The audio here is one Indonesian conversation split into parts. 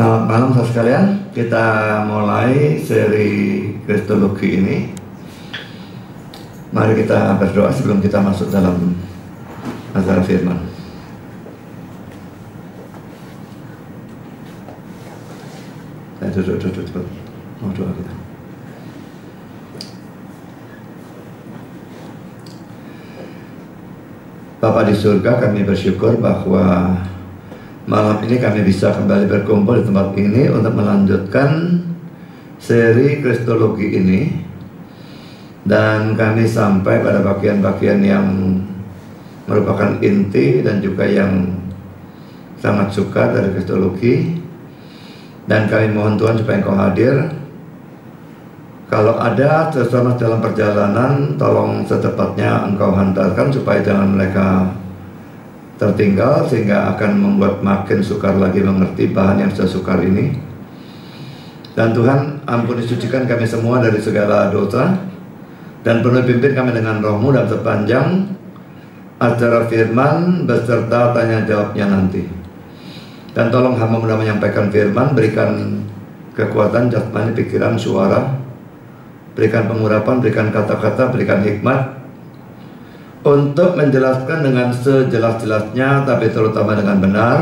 Selamat malam saudara sekalian, kita mulai seri Kristologi ini. Mari kita berdoa sebelum kita masuk dalam acara firman. Saya duduk cepat, mau doa kita. Bapa di surga, kami bersyukur bahwa malam ini kami bisa kembali berkumpul di tempat ini untuk melanjutkan seri Kristologi ini. Dan kami sampai pada bagian-bagian yang merupakan inti dan juga yang sangat suka dari Kristologi. Dan kami mohon Tuhan supaya Engkau hadir. Kalau ada sesuatu dalam perjalanan, tolong secepatnya Engkau hantarkan supaya jangan mereka tertinggal, sehingga akan membuat makin sukar lagi mengerti bahan yang sesukar ini. Dan Tuhan, ampuni sucikan kami semua dari segala dosa, dan penuhi pimpin kami dengan Roh-Mu dalam sepanjang acara firman beserta tanya jawabnya nanti. Dan tolong hamba mudah menyampaikan firman, berikan kekuatan jasmani, pikiran, suara, berikan pengurapan, berikan kata-kata, berikan hikmat untuk menjelaskan dengan sejelas-jelasnya, tapi terutama dengan benar.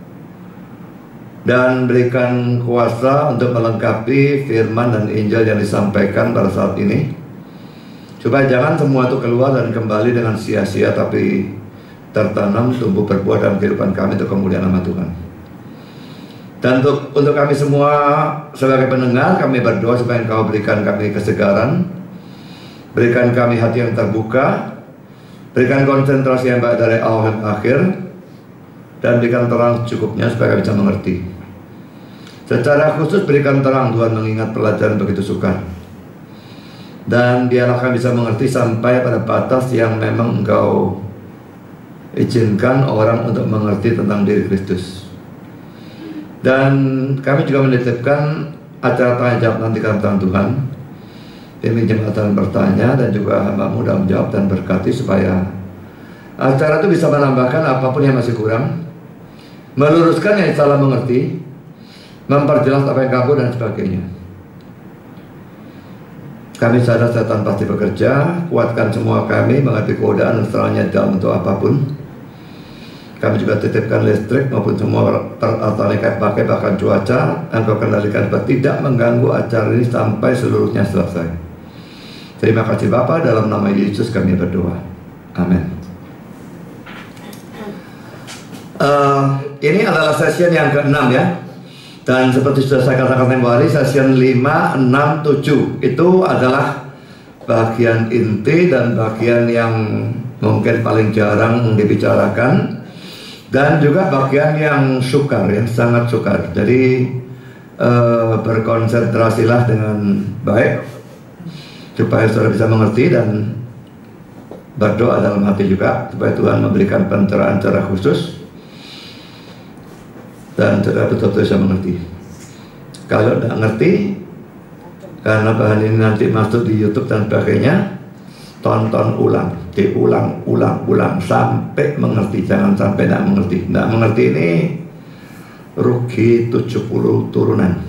Dan berikan kuasa untuk melengkapi firman dan Injil yang disampaikan pada saat ini, supaya jangan semua itu keluar dan kembali dengan sia-sia, tapi tertanam, tumbuh, berbuah dalam kehidupan kami untuk kemuliaan nama Tuhan. Dan untuk kami semua sebagai pendengar, kami berdoa supaya Engkau berikan kami kesegaran, berikan kami hati yang terbuka, berikan konsentrasi yang baik dari awal dan akhir, dan berikan terang cukupnya supaya kami bisa mengerti. Secara khusus berikan terang Tuhan, mengingat pelajaran begitu sukar. Dan biarlah kami bisa mengerti sampai pada batas yang memang Engkau izinkan orang untuk mengerti tentang diri Kristus. Dan kami juga menitipkan acara tanya jawab nanti dalam tangan Tuhan. Pimpin jemaatan bertanya dan juga hamba-Mu dalam menjawab dan berkati supaya acara itu bisa menambahkan apapun yang masih kurang, meluruskan yang salah mengerti, memperjelas apa yang kabur dan sebagainya. Kami sadar setan pasti bekerja, kuatkan semua kami menghadapi godaan dan serangannya dalam untuk apapun. Kami juga titipkan listrik maupun semua peralatan yang pakai, bahkan cuaca, Engkau kendalikan supaya tidak mengganggu acara ini sampai seluruhnya selesai. Terima kasih Bapa, dalam nama Yesus kami berdoa. Amin. Ini adalah session yang ke-6 ya. Dan seperti sudah saya katakan tempoh hari, session 5, 6, 7 itu adalah bagian inti dan bagian yang mungkin paling jarang dibicarakan, dan juga bagian yang sukar, yang sangat sukar. Jadi berkonsentrasilah dengan baik supaya saudara bisa mengerti, dan berdoa dalam hati juga supaya Tuhan memberikan pencerahan secara khusus dan saudara betul-betul bisa mengerti. Kalau tidak ngerti, karena bahan ini nanti masuk di YouTube dan sebagainya, tonton ulang, diulang sampai mengerti. Jangan sampai tidak mengerti. Tidak mengerti ini rugi 70 turunan.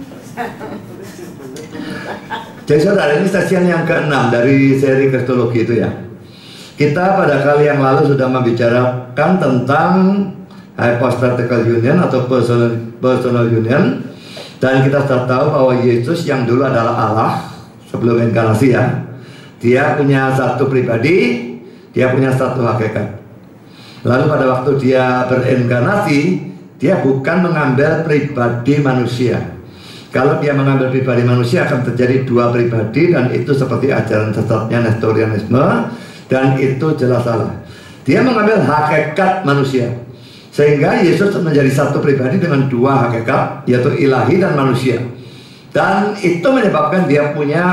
Jadi saudara, ini session yang ke-6 dari seri Kristologi itu ya. Kita pada kali yang lalu sudah membicarakan tentang hypostatical union atau personal union. Dan kita sudah tahu bahwa Yesus yang dulu adalah Allah sebelum inkarnasi ya, dia punya satu pribadi, dia punya satu hakikat. Lalu pada waktu dia berinkarnasi, dia bukan mengambil pribadi manusia. Kalau dia mengambil pribadi manusia akan terjadi dua pribadi, dan itu seperti ajaran sesatnya Nestorianisme, dan itu jelas salah. Dia mengambil hakikat manusia, sehingga Yesus menjadi satu pribadi dengan dua hakikat, yaitu ilahi dan manusia. Dan itu menyebabkan dia punya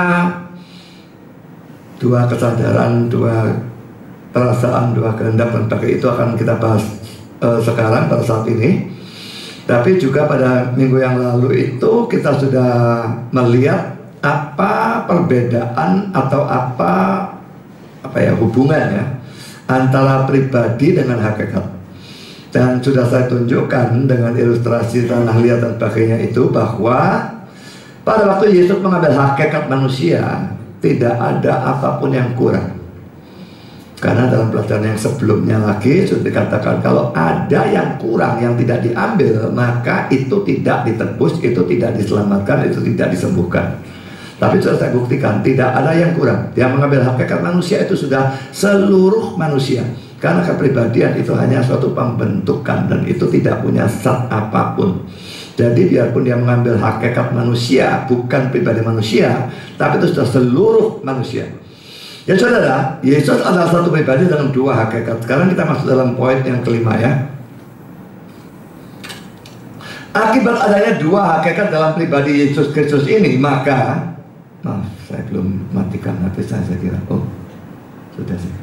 dua kesadaran, dua perasaan, dua kehendak, dan pakai itu akan kita bahas sekarang pada saat ini. Tapi juga pada minggu yang lalu itu kita sudah melihat apa perbedaan atau apa ya hubungannya antara pribadi dengan hakikat. Dan sudah saya tunjukkan dengan ilustrasi tanah liat dan sebagainya itu bahwa pada waktu Yesus mengambil hakikat manusia, tidak ada apapun yang kurang. Karena dalam pelajaran yang sebelumnya lagi sudah dikatakan kalau ada yang kurang yang tidak diambil, maka itu tidak ditebus, itu tidak diselamatkan, itu tidak disembuhkan. Tapi sudah saya buktikan tidak ada yang kurang. Yang mengambil hakikat manusia itu sudah seluruh manusia. Karena kepribadian itu hanya suatu pembentukan dan itu tidak punya zat apapun. Jadi biarpun dia mengambil hakikat manusia, bukan pribadi manusia, tapi itu sudah seluruh manusia. Ya saudara, Yesus adalah satu pribadi dengan dua hakikat. Sekarang kita masuk dalam poin yang kelima ya. Akibat adanya dua hakikat dalam pribadi Yesus Kristus ini, maka maaf, saya belum matikan HP saya kira. Oh, sudah sih.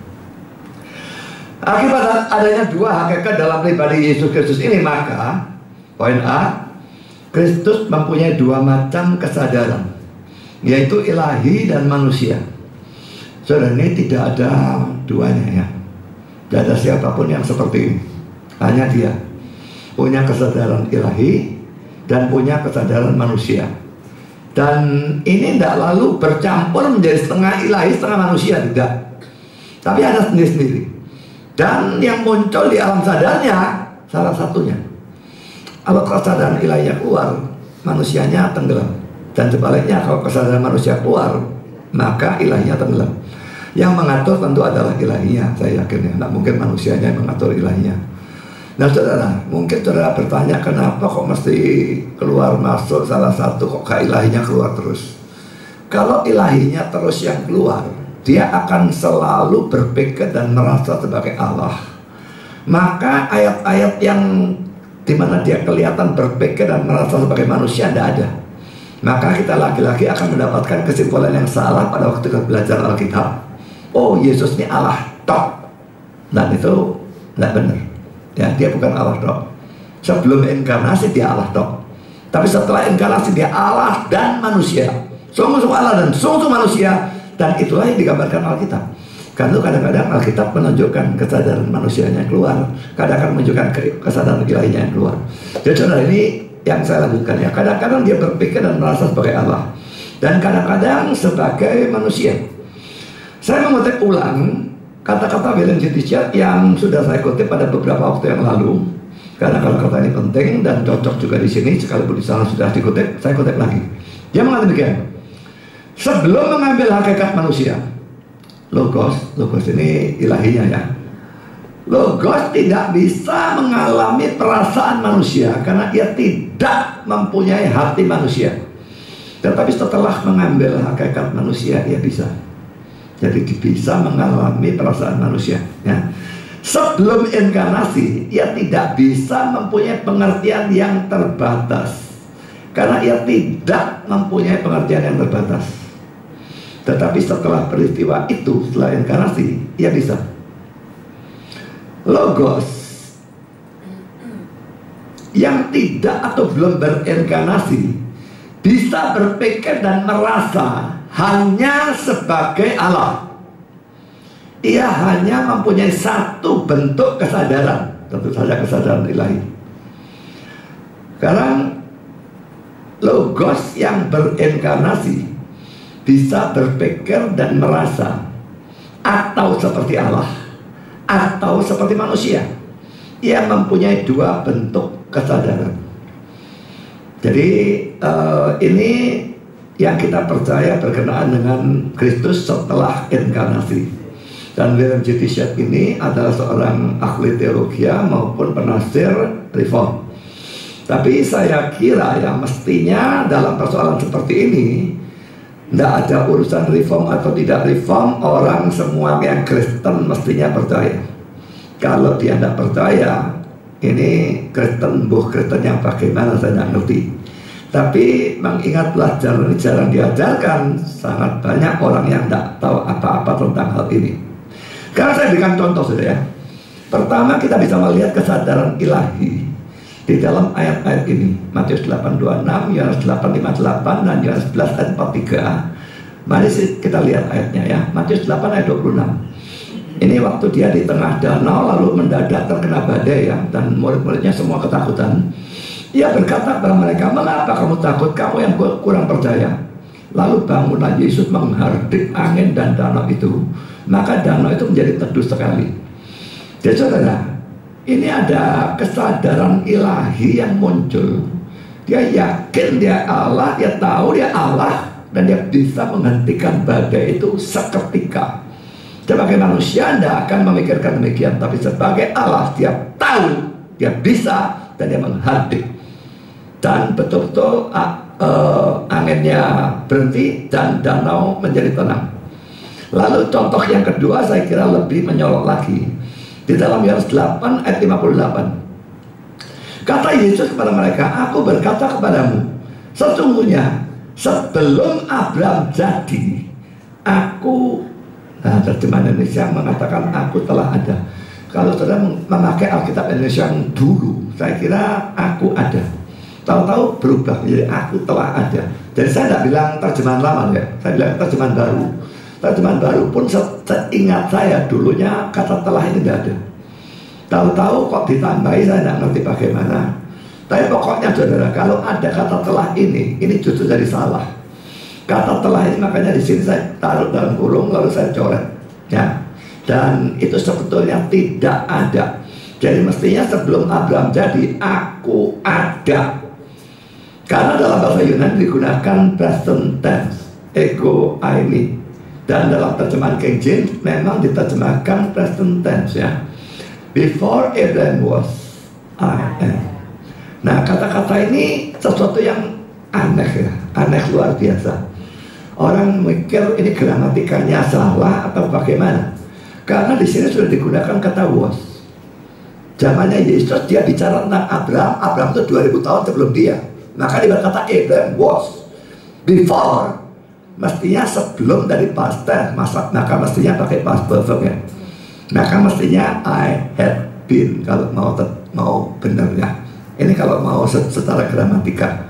Akibat adanya dua hakikat dalam pribadi Yesus Kristus ini, maka poin A, Kristus mempunyai dua macam kesadaran, yaitu ilahi dan manusia. Saudara, ini tidak ada duanya ya. Tidak ada siapapun yang seperti ini. Hanya dia punya kesadaran ilahi dan punya kesadaran manusia. Dan ini tidak lalu bercampur menjadi setengah ilahi, setengah manusia, tidak. Tapi ada sendiri-sendiri. Dan yang muncul di alam sadarnya salah satunya. Kalau kesadaran ilahinya keluar, manusianya tenggelam. Dan sebaliknya kalau kesadaran manusia keluar, maka ilahinya tenggelam. Yang mengatur tentu adalah ilahinya, saya yakin ya. Tidak mungkin manusianya yang mengatur ilahinya. Nah saudara, mungkin saudara bertanya kenapa kok mesti keluar masuk salah satu, kok ilahinya keluar terus. Kalau ilahinya terus yang keluar, dia akan selalu berpikir dan merasa sebagai Allah. Maka ayat-ayat yang dimana dia kelihatan berpikir dan merasa sebagai manusia tidak ada. Maka kita lagi-lagi akan mendapatkan kesimpulan yang salah pada waktu kita belajar Alkitab. Oh, Yesus ini Allah tok. Dan itu tidak benar ya, dia bukan Allah tok. Sebelum inkarnasi dia Allah tok. Tapi setelah inkarnasi dia Allah dan manusia. Sungguh-sungguh Allah dan sungguh manusia. Dan itulah yang digambarkan Alkitab. Karena kadang-kadang Alkitab menunjukkan kesadaran manusianya yang keluar, kadang-kadang menunjukkan kesadaran ilahinya yang keluar. Jadi saudara, ini yang saya lanjutkan ya. Kadang-kadang dia berpikir dan merasa sebagai Allah, dan kadang-kadang sebagai manusia. Saya mengutip ulang kata-kata William J. Tyndale yang sudah saya kutip pada beberapa waktu yang lalu. Karena kata-kata ini penting dan cocok juga di sini, sekalipun di sana sudah dikutip, saya kutip lagi. Dia mengatakan demikian. Sebelum mengambil hakikat manusia, Logos ini ilahinya ya. Logos tidak bisa mengalami perasaan manusia karena ia tidak mempunyai hati manusia. Tetapi setelah mengambil hakikat manusia, ia bisa. Jadi bisa mengalami perasaan manusia ya. Sebelum inkarnasi, ia tidak bisa mempunyai pengertian yang terbatas karena ia tidak mempunyai pengertian yang terbatas. Tetapi setelah peristiwa itu, setelah inkarnasi, ia bisa. Logos yang tidak atau belum berinkarnasi bisa berpikir dan merasa hanya sebagai Allah. Ia hanya mempunyai satu bentuk kesadaran, tentu saja kesadaran ilahi. Sekarang Logos yang berinkarnasi bisa berpikir dan merasa atau seperti Allah atau seperti manusia. Ia mempunyai dua bentuk kesadaran. Jadi ini yang kita percaya berkenaan dengan Kristus setelah inkarnasi. Dan William J. Tyndale ini adalah seorang ahli teologi maupun penafsir reform. Tapi saya kira ya mestinya dalam persoalan seperti ini tidak ada urusan reform atau tidak reform. Orang semua yang Kristen mestinya percaya. Kalau dia tidak percaya, ini Kristen, Kristen yang bagaimana saya tidak ngerti. Tapi mengingatlah jalan ini jarang diajarkan. Sangat banyak orang yang tidak tahu apa-apa tentang hal ini. Karena saya berikan contoh saja ya. Pertama kita bisa melihat kesadaran ilahi di dalam ayat-ayat ini. Matius 8:26, Yohanes 8:58 dan Yohanes 11 ayat 43. Mari kita lihat ayatnya ya. Matius 8 ayat 26. Ini waktu dia di tengah danau lalu mendadak terkena badai ya, dan murid-muridnya semua ketakutan. Ia berkata kepada mereka, mengapa kamu takut, kamu yang kurang percaya? Lalu bangunlah Yesus menghardik angin dan danau itu, maka danau itu menjadi teduh sekali. Jadi saudara, ini ada kesadaran ilahi yang muncul. Dia yakin dia Allah, dia tahu dia Allah, dan dia bisa menghentikan badai itu seketika. Sebagai manusia Anda akan memikirkan demikian, tapi sebagai Allah dia tahu, dia bisa, dan dia menghardik. Dan betul-betul anginnya berhenti dan danau menjadi tenang. Lalu contoh yang kedua saya kira lebih menyorot lagi. Di dalam Yohanes 8 ayat 58. Kata Yesus kepada mereka, aku berkata kepadamu, sesungguhnya sebelum Abraham jadi, aku. Nah, terjemahan Indonesia mengatakan aku telah ada. Kalau saudara memakai Alkitab Indonesia yang dulu, saya kira aku ada. Tahu-tahu berubah menjadi aku telah ada. Jadi saya tidak bilang terjemahan lama ya, saya bilang terjemahan baru. Terjemahan baru pun seingat saya dulunya kata telah ini tidak ada. Tahu-tahu kok ditambahi, saya tidak ngerti bagaimana. Tapi pokoknya saudara, kalau ada kata telah ini justru jadi salah. Kata telah ini makanya di sini saya taruh dalam kurung lalu saya coret ya. Dan itu sebetulnya tidak ada. Jadi mestinya sebelum Abraham jadi, aku ada. Karena dalam bahasa Yunani digunakan present tense, ego eimi. Dan dalam terjemahan King James memang diterjemahkan present tense ya. Before Abraham was, I am. Nah, kata-kata ini sesuatu yang aneh ya, aneh luar biasa. Orang mikir ini gramatikanya salah atau bagaimana? Karena di sini sudah digunakan kata was. Zamannya Yesus dia bicara tentang Abraham. Abraham itu 2000 tahun sebelum dia. Maka dia berkata Abraham was before. Mestinya sebelum dari past tense. Maka mestinya pakai past perfect ya. Maka mestinya I had been, kalau mau benar ya. Ini kalau mau secara gramatika.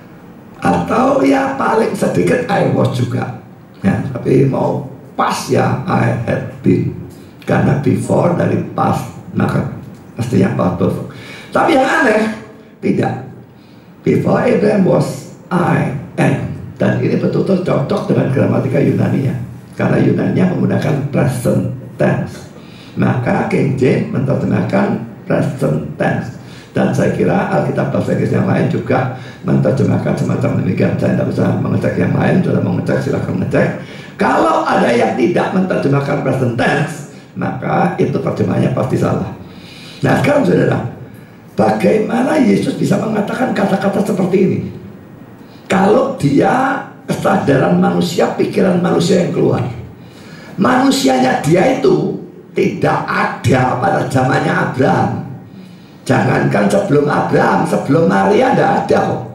Atau ya paling sedikit I was juga ya, tapi mau pas ya I had been, karena before dari past maka mestinya past perfect. Tapi yang aneh tidak, before Abraham was I am. Dan ini betul-betul cocok dengan gramatika Yunani ya, karena Yunaninya menggunakan present tense. Maka King James menerjemahkan present tense. Dan saya kira Alkitab bahasa Inggris yang lain juga menerjemahkan semacam demikian. Saya tidak bisa mengecek yang lain, sudah mau ngecek silahkan ngecek. Kalau ada yang tidak menerjemahkan present tense, maka itu terjemahnya pasti salah. Nah sekarang saudara, bagaimana Yesus bisa mengatakan kata-kata seperti ini? Kalau dia kesadaran manusia, pikiran manusia yang keluar. Manusianya dia itu tidak ada pada zamannya Abraham. Jangankan sebelum Abraham, sebelum Maria tidak ada kok.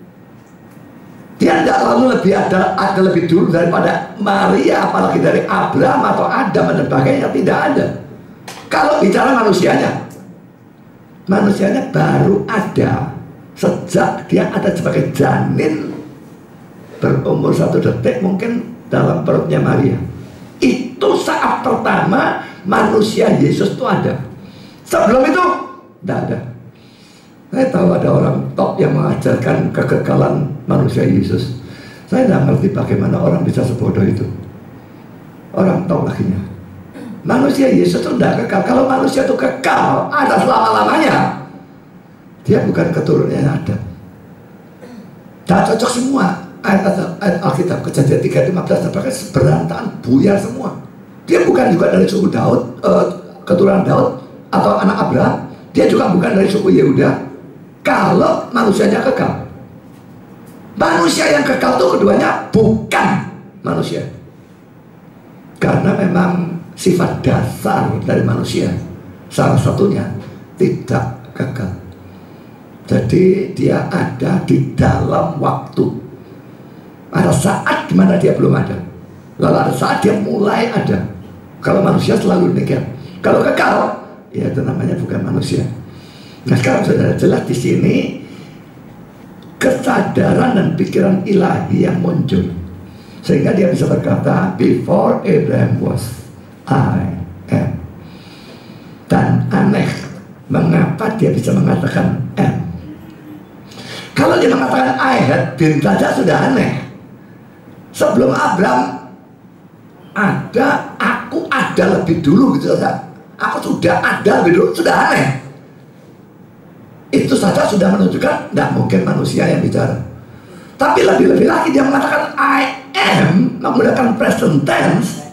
Dia tidak lalu lebih ada lebih dulu daripada Maria, apalagi dari Abraham atau Adam dan sebagainya, tidak ada. Kalau bicara manusianya baru ada sejak dia ada sebagai janin berumur 1 detik mungkin dalam perutnya Maria. Itu saat pertama manusia Yesus itu ada. Sebelum itu tidak ada. Saya tahu ada orang top yang mengajarkan kekekalan manusia Yesus. Saya tidak mengerti bagaimana orang bisa sebodoh itu. Orang top lakinya. Manusia Yesus itu tidak kekal. Kalau manusia itu kekal, ada selama-lamanya, dia bukan keturunannya Adam. Tidak cocok semua. Ayat Alkitab Kejadian 3:15 bahkan berantakan, buyar semua. Dia bukan juga dari suku Daud, keturunan Daud atau anak Abraham. Dia juga bukan dari suku Yehuda. Kalau manusianya kekal, manusia yang kekal itu keduanya bukan manusia. Karena memang sifat dasar dari manusia salah satunya tidak kekal. Jadi dia ada di dalam waktu. Ada saat di mana dia belum ada, lalu ada saat dia mulai ada. Kalau manusia selalu demikian. Kalau kekal, ya itu namanya bukan manusia. Nah sekarang saudara, jelas di sini kesadaran dan pikiran ilahi yang muncul sehingga dia bisa berkata, before Abraham was, I am. Mengapa dia bisa mengatakan am? Kalau dia mengatakan I had been saja sudah aneh. Sebelum Abraham ada, aku ada lebih dulu gitu saja. Aku sudah ada lebih dulu, sudah aneh. Itu saja sudah menunjukkan tidak mungkin manusia yang bicara. Tapi lebih-lebih lagi dia mengatakan I am, menggunakan present tense.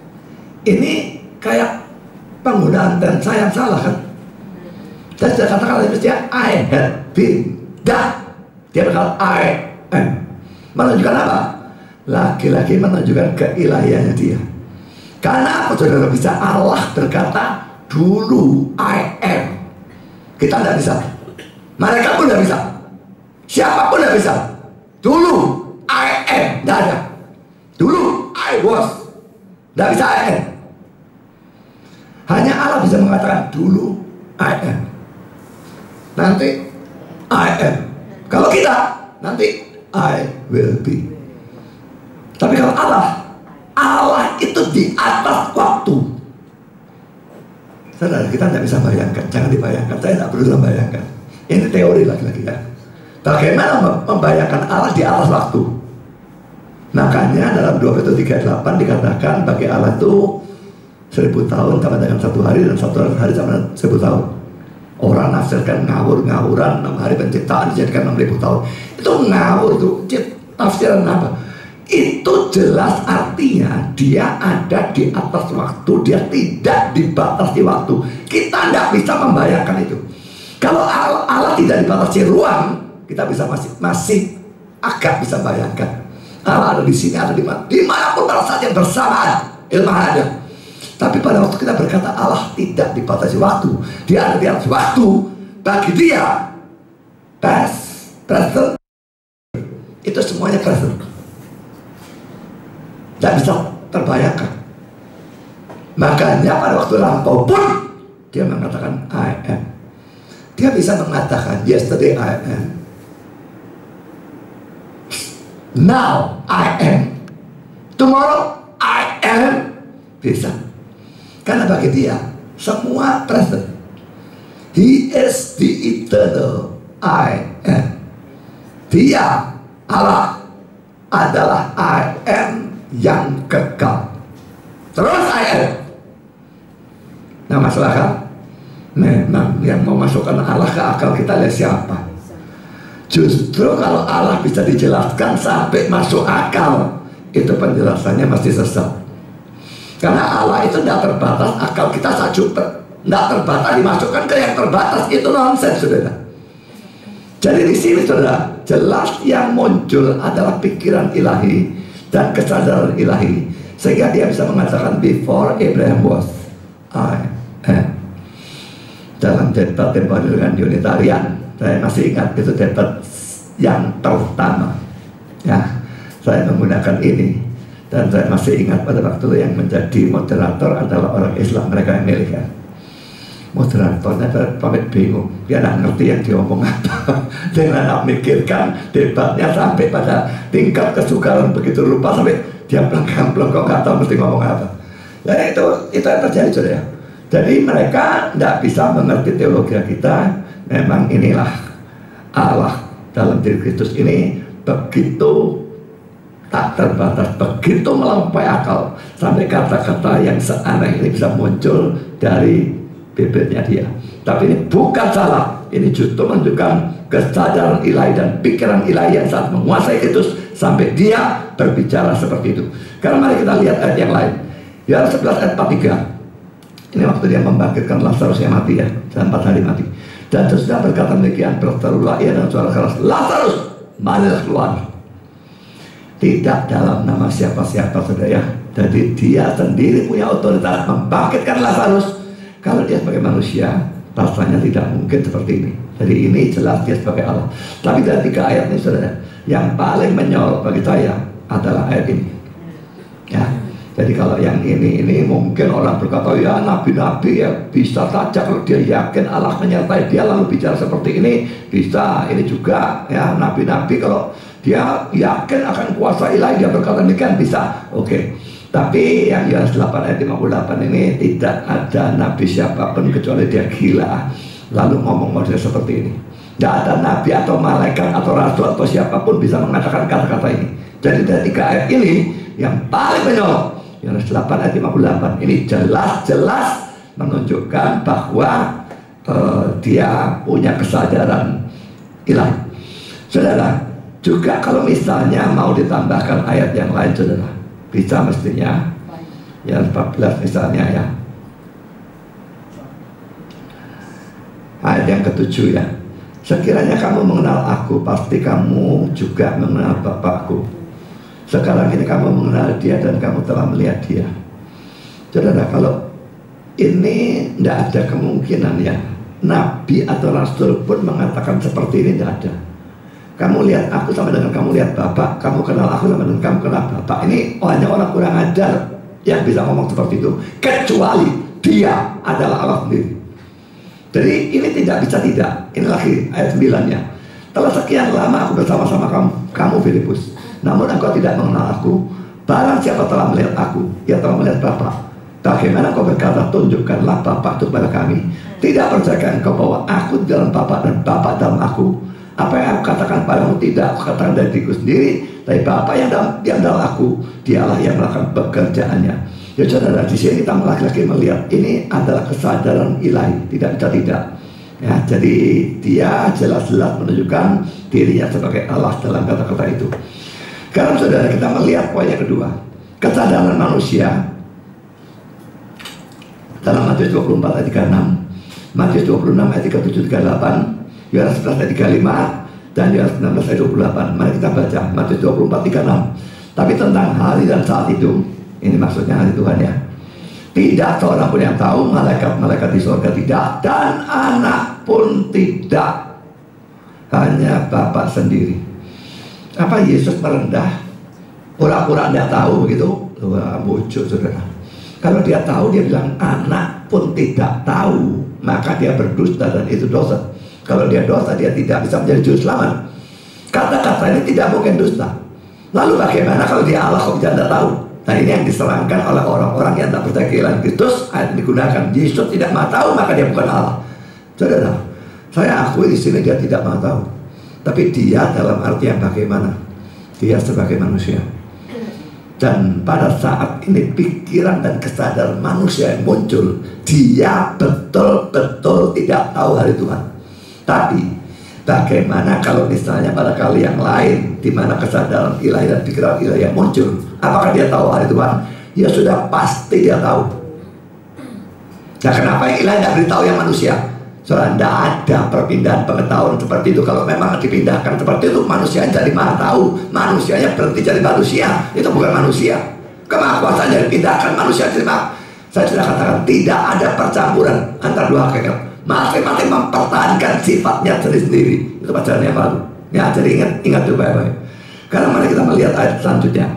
Ini kayak penggunaan tense yang salah kan. Saya sudah katakan oleh dia I had been, dah. Dia berkata I am. Menunjukkan apa? Lagi-lagi menunjukkan keilahiannya dia. Karena apa saudara bisa? Allah berkata dulu I am. Kita tidak bisa. Mereka pun tidak bisa. Siapapun tidak bisa. Dulu I am, tidak ada. Dulu I was, tidak bisa I am. Hanya Allah bisa mengatakan dulu I am. Nanti I am. Kalau kita nanti I will be. Tapi kalau Allah itu di atas waktu. Saudara, kita tidak bisa bayangkan. Jangan dibayangkan. Saya tidak berusaha membayangkan. Ini teori lagi-lagi ya. Bagaimana membayangkan Allah di atas waktu? Makanya dalam 2 Petrus 3:8 dikatakan bagi Allah itu 1000 tahun sama dengan 1 hari, dan 1 hari sama dengan 1000 tahun. Orang nafsirkan ngawur-ngawuran 6 hari penciptaan dijadikan 6000 tahun. Itu ngawur tuh. Tafsiran apa? Itu jelas artinya dia ada di atas waktu, dia tidak dibatasi waktu. Kita tidak bisa membayangkan itu. Kalau Allah tidak dibatasi ruang, kita bisa masih agak bisa bayangkan. Allah ada di sini, ada di mana, dimanapun pada saat yang bersamaan, ilmu ada. Tapi pada waktu kita berkata Allah tidak dibatasi waktu, dia ada di atas waktu. Bagi dia present, itu semuanya present. Tidak bisa terbayangkan. Makanya pada waktu lampau pun dia mengatakan I am. Dia bisa mengatakan yesterday I am, now I am, tomorrow I am. Bisa. Karena bagi dia semua present. He is the eternal I am. Dia Allah adalah I am yang kekal. Terus I am. Nah, masalah kan? Memang yang mau masukkan Allah ke akal kita lihat siapa. Justru kalau Allah bisa dijelaskan sampai masuk akal, itu penjelasannya masih sesat. Karena Allah itu tidak terbatas, akal kita tidak terbatas dimasukkan ke yang terbatas, itu nonsens, saudara. Jadi di sini, saudara, jelas yang muncul adalah pikiran ilahi dan kesadaran ilahi, sehingga dia bisa mengatakan before Abraham was, I am. Dalam debat tempoh dengan Unitarian, saya masih ingat itu debat yang pertama ya, saya menggunakan ini. Dan saya masih ingat pada waktu yang menjadi moderator adalah orang Islam, mereka yang milih kan. Moderatornya pamit bingung, dia tidak ngerti yang diomong apa. Dia tidak mikirkan debatnya sampai pada tingkat kesukaran begitu lupa, sampai dia pelengkap-pelengkap kok nggak tahu mesti ngomong apa. Ya itu yang terjadi, saudara. Jadi mereka tidak bisa mengerti teologi kita. Memang inilah Allah dalam diri Kristus ini begitu tak terbatas, begitu melampaui akal, sampai kata-kata yang seaneh ini bisa muncul dari bibirnya dia. Tapi ini bukan salah, ini justru menunjukkan kesadaran ilahi dan pikiran ilahi yang saat menguasai Kristus sampai dia berbicara seperti itu. Karena mari kita lihat ayat yang lain. Yohanes 11 ayat 43. Ini waktu dia membangkitkan Lazarus yang mati ya, dalam 4 hari mati. Dan sesudah berkata demikian, berserulah ia dengan suara keras, Lazarus, marilah keluar. Tidak dalam nama siapa-siapa, saudara ya. Jadi dia sendiri punya otoritas membangkitkan Lazarus. Kalau dia sebagai manusia, rasanya tidak mungkin seperti ini. Jadi ini jelas dia sebagai Allah. Tapi dari 3 ayat ini, saudara, yang paling menyorot bagi saya adalah ayat ini ya. Jadi kalau yang ini mungkin orang berkata ya nabi-nabi ya bisa saja kalau dia yakin Allah menyertai dia lalu bicara seperti ini, bisa. Ini juga ya nabi-nabi kalau dia yakin akan kuasa ilahi dia berkata demikian, bisa. Oke. Tapi yang Yohanes 8 ayat 58 ini tidak ada nabi siapapun kecuali dia gila lalu ngomong model seperti ini. Tidak ada nabi atau malaikat atau rasul atau siapapun bisa mengatakan kata-kata ini. Jadi dari 3 ayat ini yang paling menyolok, Yohanes 8 ayat 58, ini jelas-jelas menunjukkan bahwa dia punya kesadaran ilahi. Saudara, juga kalau misalnya mau ditambahkan ayat yang lain, saudara, bisa mestinya yang 14 misalnya ya, ayat yang ke-7 ya. Sekiranya kamu mengenal aku, pasti kamu juga mengenal Bapakku. Sekarang ini kamu mengenal dia dan kamu telah melihat dia. Saudara, kalau ini tidak ada kemungkinan ya nabi atau rasul pun mengatakan seperti ini, tidak ada. Kamu lihat aku sama dengan kamu lihat Bapak, kamu kenal aku sama dengan kamu kenal Bapak. Ini hanya orang kurang ajar yang bisa ngomong seperti itu, kecuali dia adalah Allah sendiri. Jadi ini tidak bisa tidak. Ini lagi ayat 9-nya. Telah sekian lama aku bersama-sama kamu Filipus, namun engkau tidak mengenal aku. Barang siapa telah melihat aku, ia telah melihat Bapa. Bagaimana kau berkata, tunjukkanlah Bapa itu kepada kami? Tidak percaya engkau bahwa aku di dalam Bapa dan Bapa dalam aku? Apa yang aku katakan padamu tidak aku katakan dari diriku sendiri, tapi Bapa yang dalam aku, dialah yang melakukan pekerjaannya. Ya saudara, di sini kita lagi-lagi melihat ini adalah kesadaran ilahi, tidak bisa tidak. Ya, jadi dia jelas-jelas menunjukkan dirinya sebagai Allah dalam kata-kata itu. Sekarang saudara, kita melihat poin yang kedua, kesadaran manusia dalam Matius 24 ayat 36, Matius 26 ayat 37 38, Yohanes 11 ayat 35, dan Yohanes 19 ayat 28. Mari kita baca Matius 24 36. Tapi tentang hari dan saat itu, ini maksudnya hari Tuhan ya, tidak seorang pun yang tahu, malaikat-malaikat di surga tidak, dan anak pun tidak, hanya Bapa sendiri. Apa Yesus merendah? Pura-pura tidak tahu begitu? Wah, bocor saudara. Kalau dia tahu, dia bilang anak pun tidak tahu, maka dia berdusta dan itu dosa. Kalau dia dosa, dia tidak bisa menjadi juru selamat. Kata-kata ini tidak mungkin dusta. Lalu bagaimana kalau dia Allah kok tidak tahu? Nah, ini yang diserangkan oleh orang-orang yang tak percaya kehilangan Kristus. Ayat digunakan, Yesus tidak mau tahu, maka dia bukan Allah. Saudara, saya akui di sini dia tidak mau tahu. Tapi dia dalam arti yang bagaimana? Dia sebagai manusia. Dan pada saat ini pikiran dan kesadaran manusia yang muncul, dia betul-betul tidak tahu hari Tuhan. Tapi bagaimana kalau misalnya pada kali yang lain, di mana kesadaran ilahi dan pikiran ilahi yang muncul, apakah dia tahu hari Tuhan? Ya sudah pasti dia tahu. Nah, kenapa yang ilahi tidak beritahu yang manusia? Soalnya tidak ada perpindahan pengetahuan seperti itu. Kalau memang dipindahkan seperti itu, manusia jadi maha tahu, manusianya berhenti jadi manusia. Itu bukan manusia. Kemahakuasaan dipindahkan, manusia jadi maha. Saya sudah katakan tidak ada percampuran antara dua hakikat. Masing-masing mempertahankan sifatnya sendiri. Itu pelajaran yang lalu. Ya, jadi ingat juga baik-baik. Sekarang mari kita melihat ayat selanjutnya.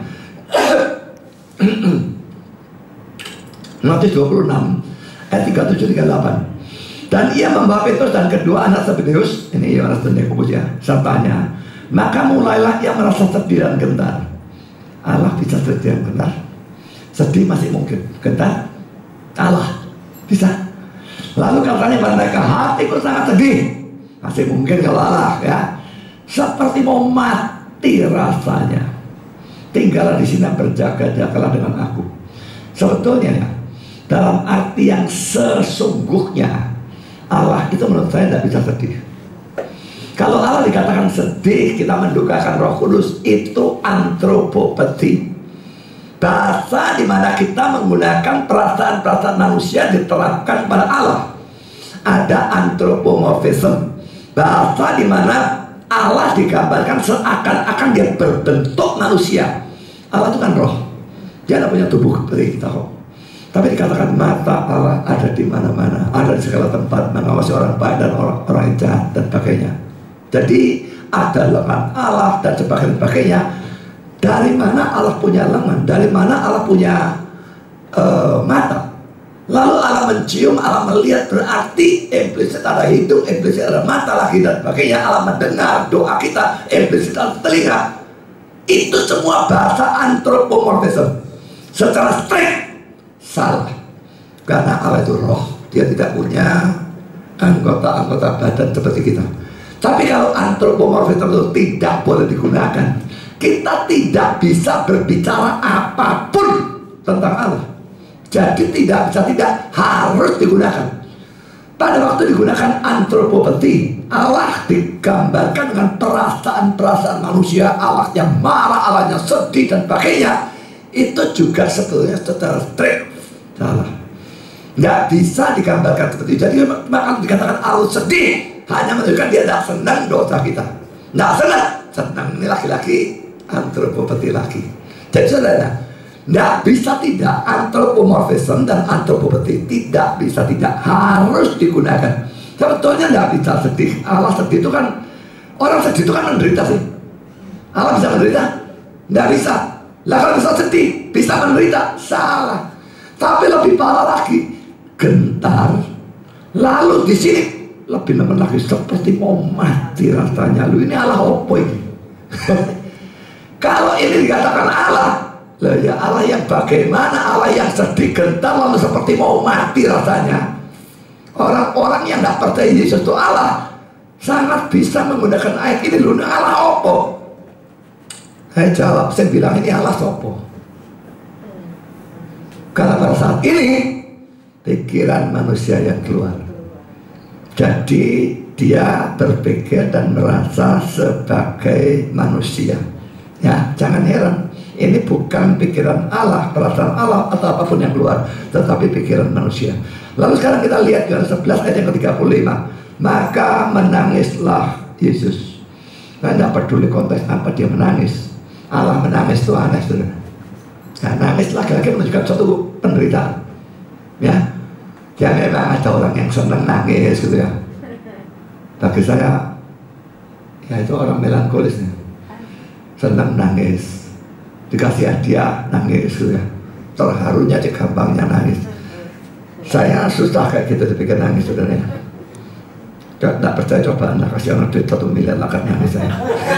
Matius 26 ayat 37-38. Dan ia membawa Petrus dan kedua anak Zebedeus, ini Yohanes dan Yakobus ya, sertanya. Maka mulailah ia merasa sedih dan gentar. Allah bisa sedih dan gentar? Sedih masih mungkin, gentar Allah bisa. Lalu katanya pada mereka, hatiku sangat sedih. Masih mungkin kalau Allah ya, seperti mau mati rasanya. Tinggallah di sini, berjaga-jagalah dengan aku. Sebetulnya ya, dalam arti yang sesungguhnya, Allah itu menurut saya tidak bisa sedih. Kalau Allah dikatakan sedih, kita mendukakan Roh Kudus, itu antropopati. Bahasa di mana kita menggunakan perasaan-perasaan manusia diterapkan pada Allah. Ada antropomorfisme. Bahasa di mana Allah digambarkan seakan-akan dia berbentuk manusia. Allah itu kan roh. Dia tidak punya tubuh seperti kita kok. Tapi dikatakan mata Allah ada di mana-mana, ada di segala tempat, mengawasi orang baik dan orang jahat dan sebagainya. Jadi ada lengan Allah dan sebagainya. Dari mana Allah punya lengan? Dari mana Allah punya mata? Lalu Allah mencium, Allah melihat, berarti implisit ada hidung, implisit ada mata lagi dan sebagainya. Allah mendengar doa kita, implisit ada telinga. Itu semua bahasa antropomorfisme. Secara strict salah, karena Allah itu roh, dia tidak punya anggota-anggota badan seperti kita. Tapi kalau antropomorfisme itu tidak boleh digunakan, kita tidak bisa berbicara apapun tentang Allah. Jadi tidak harus digunakan. Pada waktu digunakan antropopati, Allah digambarkan dengan perasaan-perasaan manusia, Allah yang marah, Allah yang sedih dan sebagainya. Itu juga sebetulnya secara strict salah. Nggak bisa digambarkan seperti itu. Jadi maka dikatakan Allah sedih hanya menunjukkan dia tidak senang dosa kita. Nggak senang ini laki-laki, antropopati laki. Jadi saudara, nggak bisa tidak, antropomorfisme dan antropopati tidak bisa tidak, harus digunakan. Sebetulnya nggak bisa sedih. Allah sedih itu kan, orang sedih itu kan menderita sih. Allah bisa menderita? Nggak bisa. Lah kalau bisa sedih, bisa menderita? Salah. Tapi lebih parah lagi, gentar. Lalu di sini lebih nemen lagi, seperti mau mati rasanya. Lu ini Allah opo ini? Kalau ini dikatakan Allah, lah ya Allah yang bagaimana? Allah yang sedih, gentar, lalu seperti mau mati rasanya. Orang-orang yang tidak percaya Yesus itu Allah sangat bisa menggunakan ayat ini. Lu Allah opo? Saya jawab, saya bilang ini Allah sopo. Karena pada saat ini pikiran manusia yang keluar. Jadi dia berpikir dan merasa sebagai manusia. Ya, jangan heran. Ini bukan pikiran Allah, perasaan Allah atau apapun yang keluar, tetapi pikiran manusia. Lalu sekarang kita lihat Yohanes 11 ayat yang ke-35. Maka menangislah Yesus. Nah, tidak peduli konteks apa dia menangis. Allah menangis itu aneh, saudara. Nah, nangis lagi-lagi menunjukkan suatu penderitaan. Ya, memang ada orang yang senang nangis gitu ya. Bagi saya, ya itu orang melankolis ya. Senang nangis, dikasih hadiah nangis gitu ya. Terharunya gampangnya nangis. Saya susah kayak gitu dipikir nangis, saudara ya. Tidak percaya, coba anda kasih orang duit 1 miliar akan nangis saya.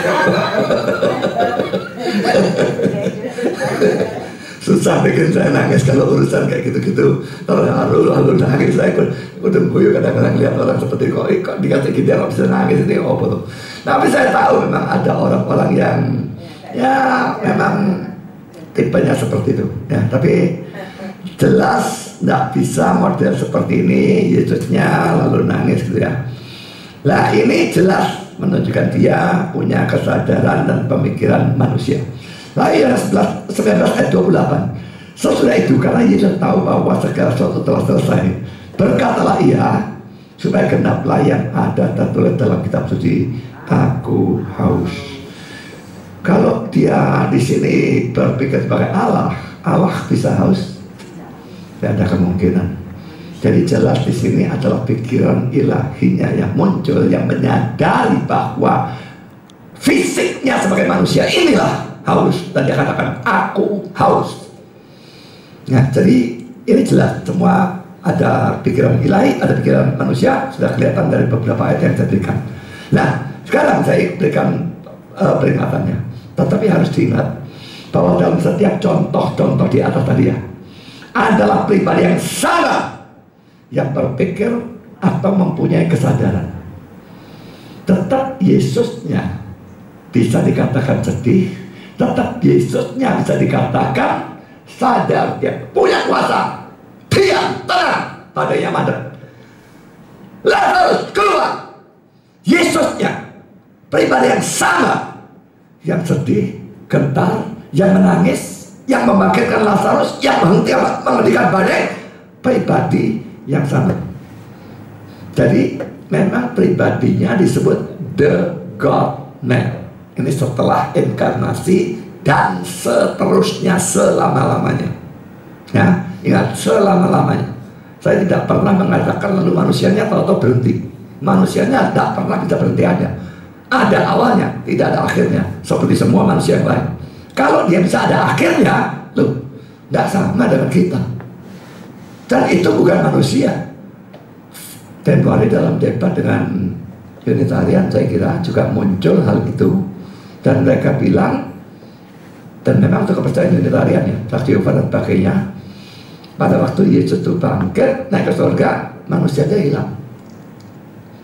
Susah bikin saya nangis kalau urusan kayak gitu-gitu. Terharu lalu nangis, saya udah guyu kadang-kadang lihat orang seperti kok dikasih gitu dia nggak bisa nangis, ini apa tuh. Tapi saya tahu memang ada orang-orang yang ya memang tipenya seperti itu ya. Tapi jelas nggak bisa model seperti ini Yesusnya lalu nangis gitu ya. Nah ini jelas menunjukkan dia punya kesadaran dan pemikiran manusia. Nah Yohanes 19 ayat 28. Sesudah itu karena Yesus tahu bahwa segala sesuatu telah selesai, berkatalah ia supaya genaplah yang ada tertulis dalam kitab suci, aku haus. Kalau dia di sini berpikir sebagai Allah bisa haus? Tidak ada kemungkinan. Jadi jelas di sini adalah pikiran ilahinya yang muncul, yang menyadari bahwa fisiknya sebagai manusia inilah haus, dan dia katakan aku haus. Nah, jadi ini jelas semua ada pikiran ilahi, ada pikiran manusia, sudah kelihatan dari beberapa ayat yang saya berikan. Nah, sekarang saya berikan peringatannya. Tetapi harus diingat bahwa dalam setiap contoh-contoh di atas tadi ya, adalah pribadi yang salah yang berpikir atau mempunyai kesadaran. Tetap Yesusnya bisa dikatakan sedih, tetap Yesusnya bisa dikatakan sadar, dia punya kuasa, diam, tenang, padanya mandek. Lazarus keluar. Yesusnya pribadi yang sama, yang sedih, gentar, yang menangis, yang membangkitkan Lazarus, yang menghentikan badai, pribadi yang sama. Jadi memang pribadinya disebut the God-Man. Ini setelah inkarnasi dan seterusnya selama-lamanya. Ya, ingat, selama-lamanya. Saya tidak pernah mengatakan lalu manusianya tahu-tahu berhenti. Manusianya tidak pernah bisa berhenti ada. Ada awalnya, tidak ada akhirnya. Seperti semua manusia yang lain. Kalau dia bisa ada akhirnya, loh, tidak sama dengan kita. Dan itu bukan manusia. Tempoh hari dalam debat dengan Unitarian saya kira juga muncul hal itu. Dan mereka bilang, dan memang itu kepercayaan Unitarian ya, saksi Yehova dan sebagainya, pada waktu Yesus itu bangkit naik ke surga, manusianya hilang.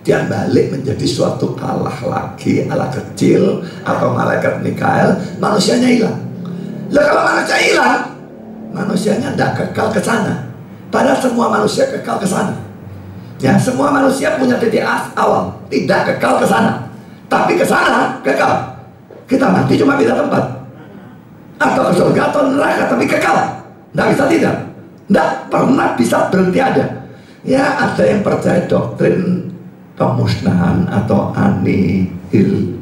dia balik menjadi suatu Allah lagi, Allah kecil atau malaikat Mikael, manusianya hilang. Lah kalau manusia hilang, manusianya tidak kekal ke sana. Padahal semua manusia kekal ke sana. Ya, semua manusia punya titik awal, tidak kekal ke sana. Tapi ke sana kekal. Kita mati cuma beda tempat. Atau ke surga atau neraka, tapi kekal. Tidak bisa tidak. Tidak pernah bisa berhenti ada. Ya, ada yang percaya doktrin pemusnahan atau annihil.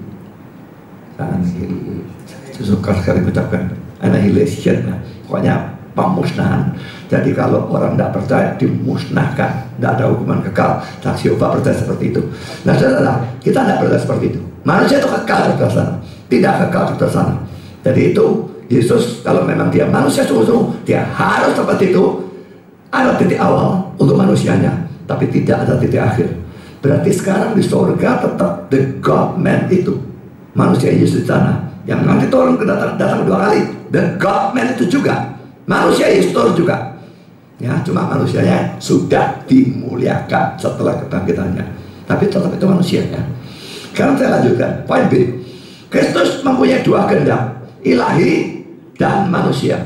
Suka sekali mengucapkan annihilation. Pokoknya pemusnahan. Jadi kalau orang tidak percaya, dimusnahkan, tidak ada hukuman kekal. Saksi Yehova percaya seperti itu. Nah saudara, kita tidak percaya seperti itu. Manusia itu kekal ke sana, tidak kekal ke sana. Jadi itu Yesus kalau memang dia manusia sungguh-sungguh, dia harus seperti itu. Ada titik awal untuk manusianya, tapi tidak ada titik akhir. Berarti sekarang di surga tetap the God man itu, manusia Yesus di sana, yang nanti turun ke datang 2 kali. The God man itu juga manusia Yesus juga. Ya, cuma manusianya sudah dimuliakan setelah kebangkitannya. Tapi tetap itu manusianya. Sekarang saya lanjutkan. Poin B. Kristus mempunyai 2 kehendak, ilahi dan manusia.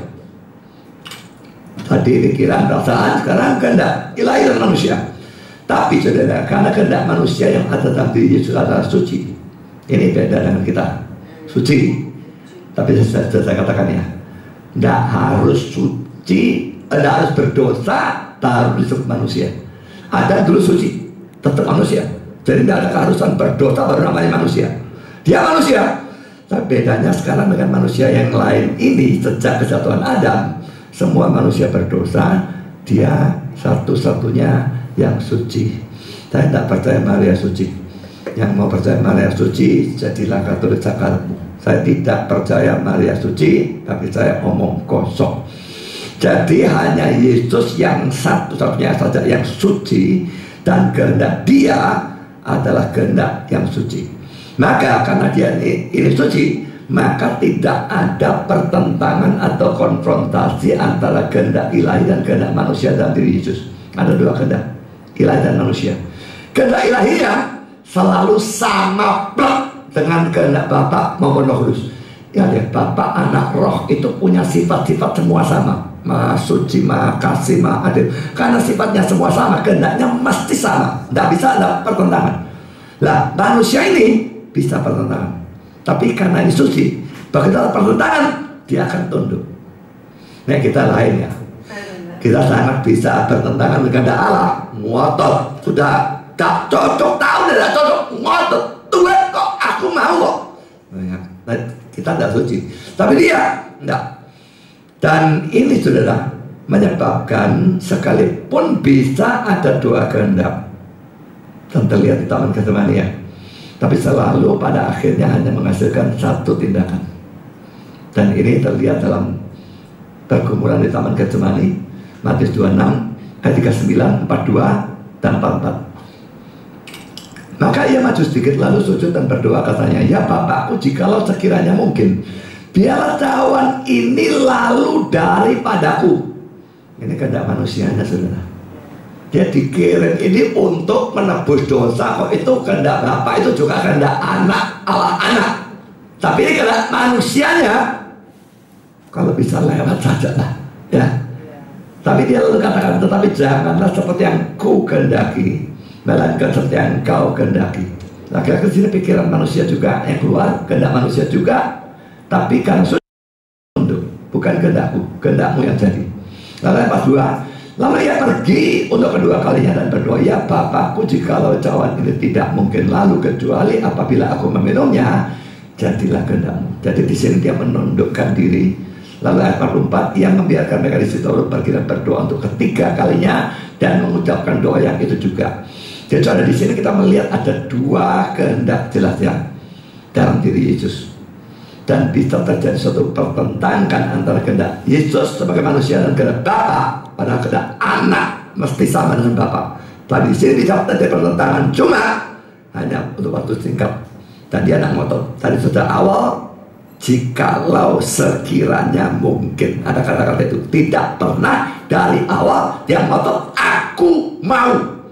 Tadi pikiran, perasaan, sekarang kehendak ilahi dan manusia. Tapi saudara, karena kehendak manusia yang ada dalam diri Yesus adalah suci. Ini beda dengan kita. Suci. Tapi saya katakan ya, tidak harus suci, tidak harus berdosa, harus disebut manusia. Ada dulu suci, tetap manusia. Jadi tidak ada keharusan berdosa baru namanya manusia. Dia manusia. Tapi bedanya sekarang dengan manusia yang lain ini, sejak kejatuhan Adam, semua manusia berdosa. Dia satu-satunya yang suci. Saya tidak percaya Maria suci. Yang mau percaya Maria suci, jadilah Katolik sakarmu. Saya tidak percaya Maria suci, tapi saya omong kosong. Jadi hanya Yesus yang satu-satunya saja yang suci, dan kehendak dia adalah kehendak yang suci. Maka karena dia ini suci, maka tidak ada pertentangan atau konfrontasi antara kehendak ilahi dan kehendak manusia dalam diri Yesus. Ada 2 kehendak, ilahi dan manusia. Kehendak ilahiyah selalu sama plek dengan kehendak Bapa maupun Roh Kudus. Ya, Bapa, Anak, Roh itu punya sifat-sifat semua sama. Maha suci, maha kasih, maha adil. Karena sifatnya semua sama, kehendaknya mesti sama. Tidak bisa ada pertentangan. Lah, manusia ini bisa pertentangan. Tapi karena ini suci, begitu ada pertentangan, dia akan tunduk. Nah, kita lain ya. Kita sangat bisa bertentangan dengan kehendak Allah. Ngotot, sudah tak cocok, tahu tidak cocok, ngotot. Tuhan kok, aku mau kok. Nah, kita tidak suci. Tapi dia tidak. Dan ini saudara menyebabkan sekalipun bisa ada 2 kehendak, dan terlihat di Taman Getsemani ya, tapi selalu pada akhirnya hanya menghasilkan 1 tindakan. Dan ini terlihat dalam pergumulan di Taman Getsemani, Matius 26 ayat 39, 42 dan 44. Maka ia maju sedikit lalu sujud dan berdoa, katanya, ya Bapakku, jikalau sekiranya mungkin, biarlah cawan ini lalu daripadaku. Ini kehendak manusianya saudara. Dia dikirim ini untuk menebus dosa. Kok itu kehendak Bapa, itu juga kehendak Anak, Allah Anak. Tapi ini kehendak manusianya, kalau bisa lewat saja lah ya. Tapi dia lalu katakan, tetapi janganlah seperti yang ku kehendaki, melainkan seperti yang kau kehendaki. Nah, kira-kira sini pikiran manusia juga yang keluar, kehendak manusia juga. Tapi karena sudah tunduk, bukan kehendakku, kehendakmu yang jadi. Lalu yang pas 2, lalu ia pergi untuk kedua kalinya dan berdoa, ya Bapakku, jikalau cawan ini tidak mungkin lalu kecuali apabila aku meminumnya, jadilah kehendakmu. Jadi di sini dia menundukkan diri. Lalu ayat 44, ia membiarkan mereka di situ lalu pergi dan berdoa untuk ketiga kalinya dan mengucapkan doa yang itu juga. Jadi ada di sini kita melihat ada 2 kehendak jelas ya dalam diri Yesus. Dan bisa terjadi suatu pertentangan antara kehendak Yesus sebagai manusia dan kehendak Bapa. Padahal kehendak Anak mesti sama dengan Bapa. Tapi di sini bisa terjadi pertentangan, cuma hanya untuk waktu singkat. Dan dia nak ngotot tadi sudah awal, jikalau sekiranya mungkin. Ada kata-kata itu, tidak pernah dari awal dia ngotot aku mau.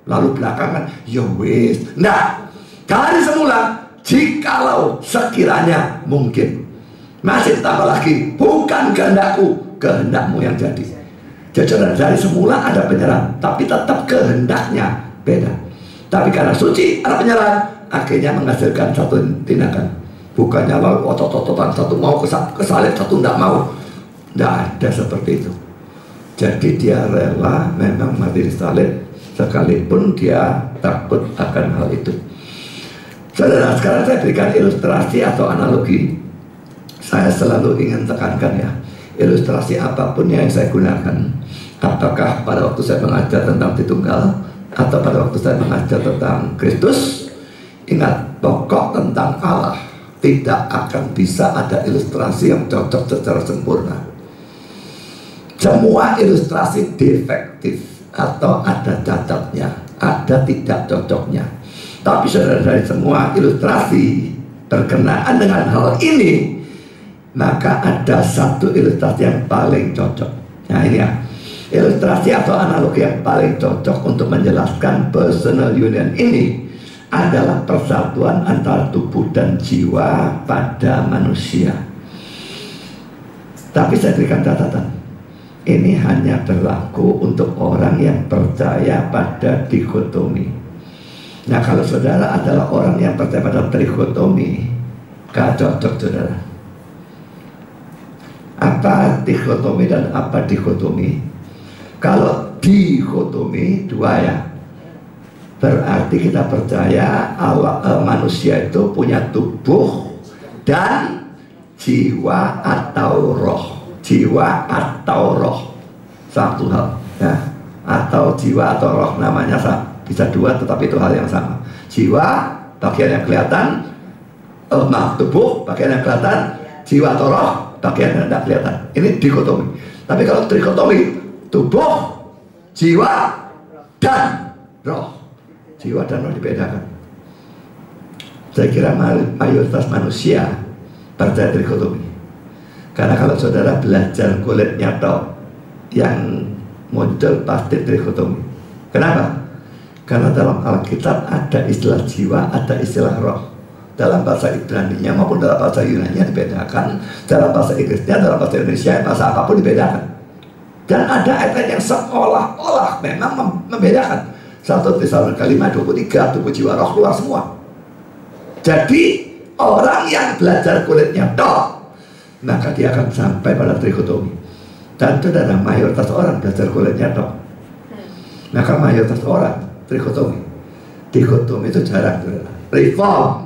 lalu belakangan ya wis. Nah, dari semula, jikalau sekiranya mungkin, masih tambah lagi, bukan kehendakku, kehendakmu yang jadi. Jadi dari semula ada penyerahan, tapi tetap kehendaknya beda. Tapi karena suci ada penyerahan, akhirnya menghasilkan satu tindakan. Bukannya lalu otot-ototan, satu mau kesalib, satu tidak mau. Tidak ada seperti itu. Jadi dia rela memang mati disalib, sekalipun dia takut akan hal itu. Saudara, sekarang saya berikan ilustrasi atau analogi. Saya selalu ingin tekankan ya, ilustrasi apapun yang saya gunakan, apakah pada waktu saya mengajar tentang Tritunggal atau pada waktu saya mengajar tentang Kristus, ingat, pokok tentang Allah tidak akan bisa ada ilustrasi yang cocok secara sempurna. Semua ilustrasi defektif atau ada cacatnya, ada tidak cocoknya. Tapi saudara, dari semua ilustrasi berkenaan dengan hal ini, maka ada satu ilustrasi yang paling cocok. Nah ini ya, ilustrasi atau analogi yang paling cocok untuk menjelaskan personal union ini adalah persatuan antara tubuh dan jiwa pada manusia. Tapi saya berikan catatan, ini hanya berlaku untuk orang yang percaya pada dikotomi. Nah, kalau saudara adalah orang yang percaya pada trikotomi, gak cocok saudara. Apa dikotomi dan apa dikotomi? Kalau dikotomi dua ya, berarti kita percaya manusia itu punya tubuh dan jiwa atau roh. Jiwa atau roh, satu hal ya. Atau jiwa atau roh, namanya bisa dua tetapi itu hal yang sama. Jiwa bagian yang kelihatan, tubuh bagian yang kelihatan, jiwa atau roh bagian yang tidak kelihatan. Ini dikotomi. Tapi kalau trikotomi, tubuh, jiwa dan roh. Jiwa dan roh dibedakan. Saya kira mayoritas manusia percaya trikotomi. Karena kalau saudara belajar kulitnya toh, yang muncul pasti trikotomi. Kenapa? Karena dalam Alkitab ada istilah jiwa, ada istilah roh. Dalam bahasa Ibrani-nya maupun dalam bahasa Yunani-nya dibedakan. Dalam bahasa Inggrisnya, dalam bahasa Indonesia, bahasa apapun dibedakan. Dan ada ayat yang seolah-olah memang membedakan. 1 Tesalonika 5:23, tubuh jiwa roh keluar semua. Jadi orang yang belajar kulitnya toh, maka dia akan sampai pada trikotomi. Dan saudara, mayoritas orang belajar kulitnya toh, maka mayoritas orang trikotomi. Dikotomi itu jarang saudara. Reform,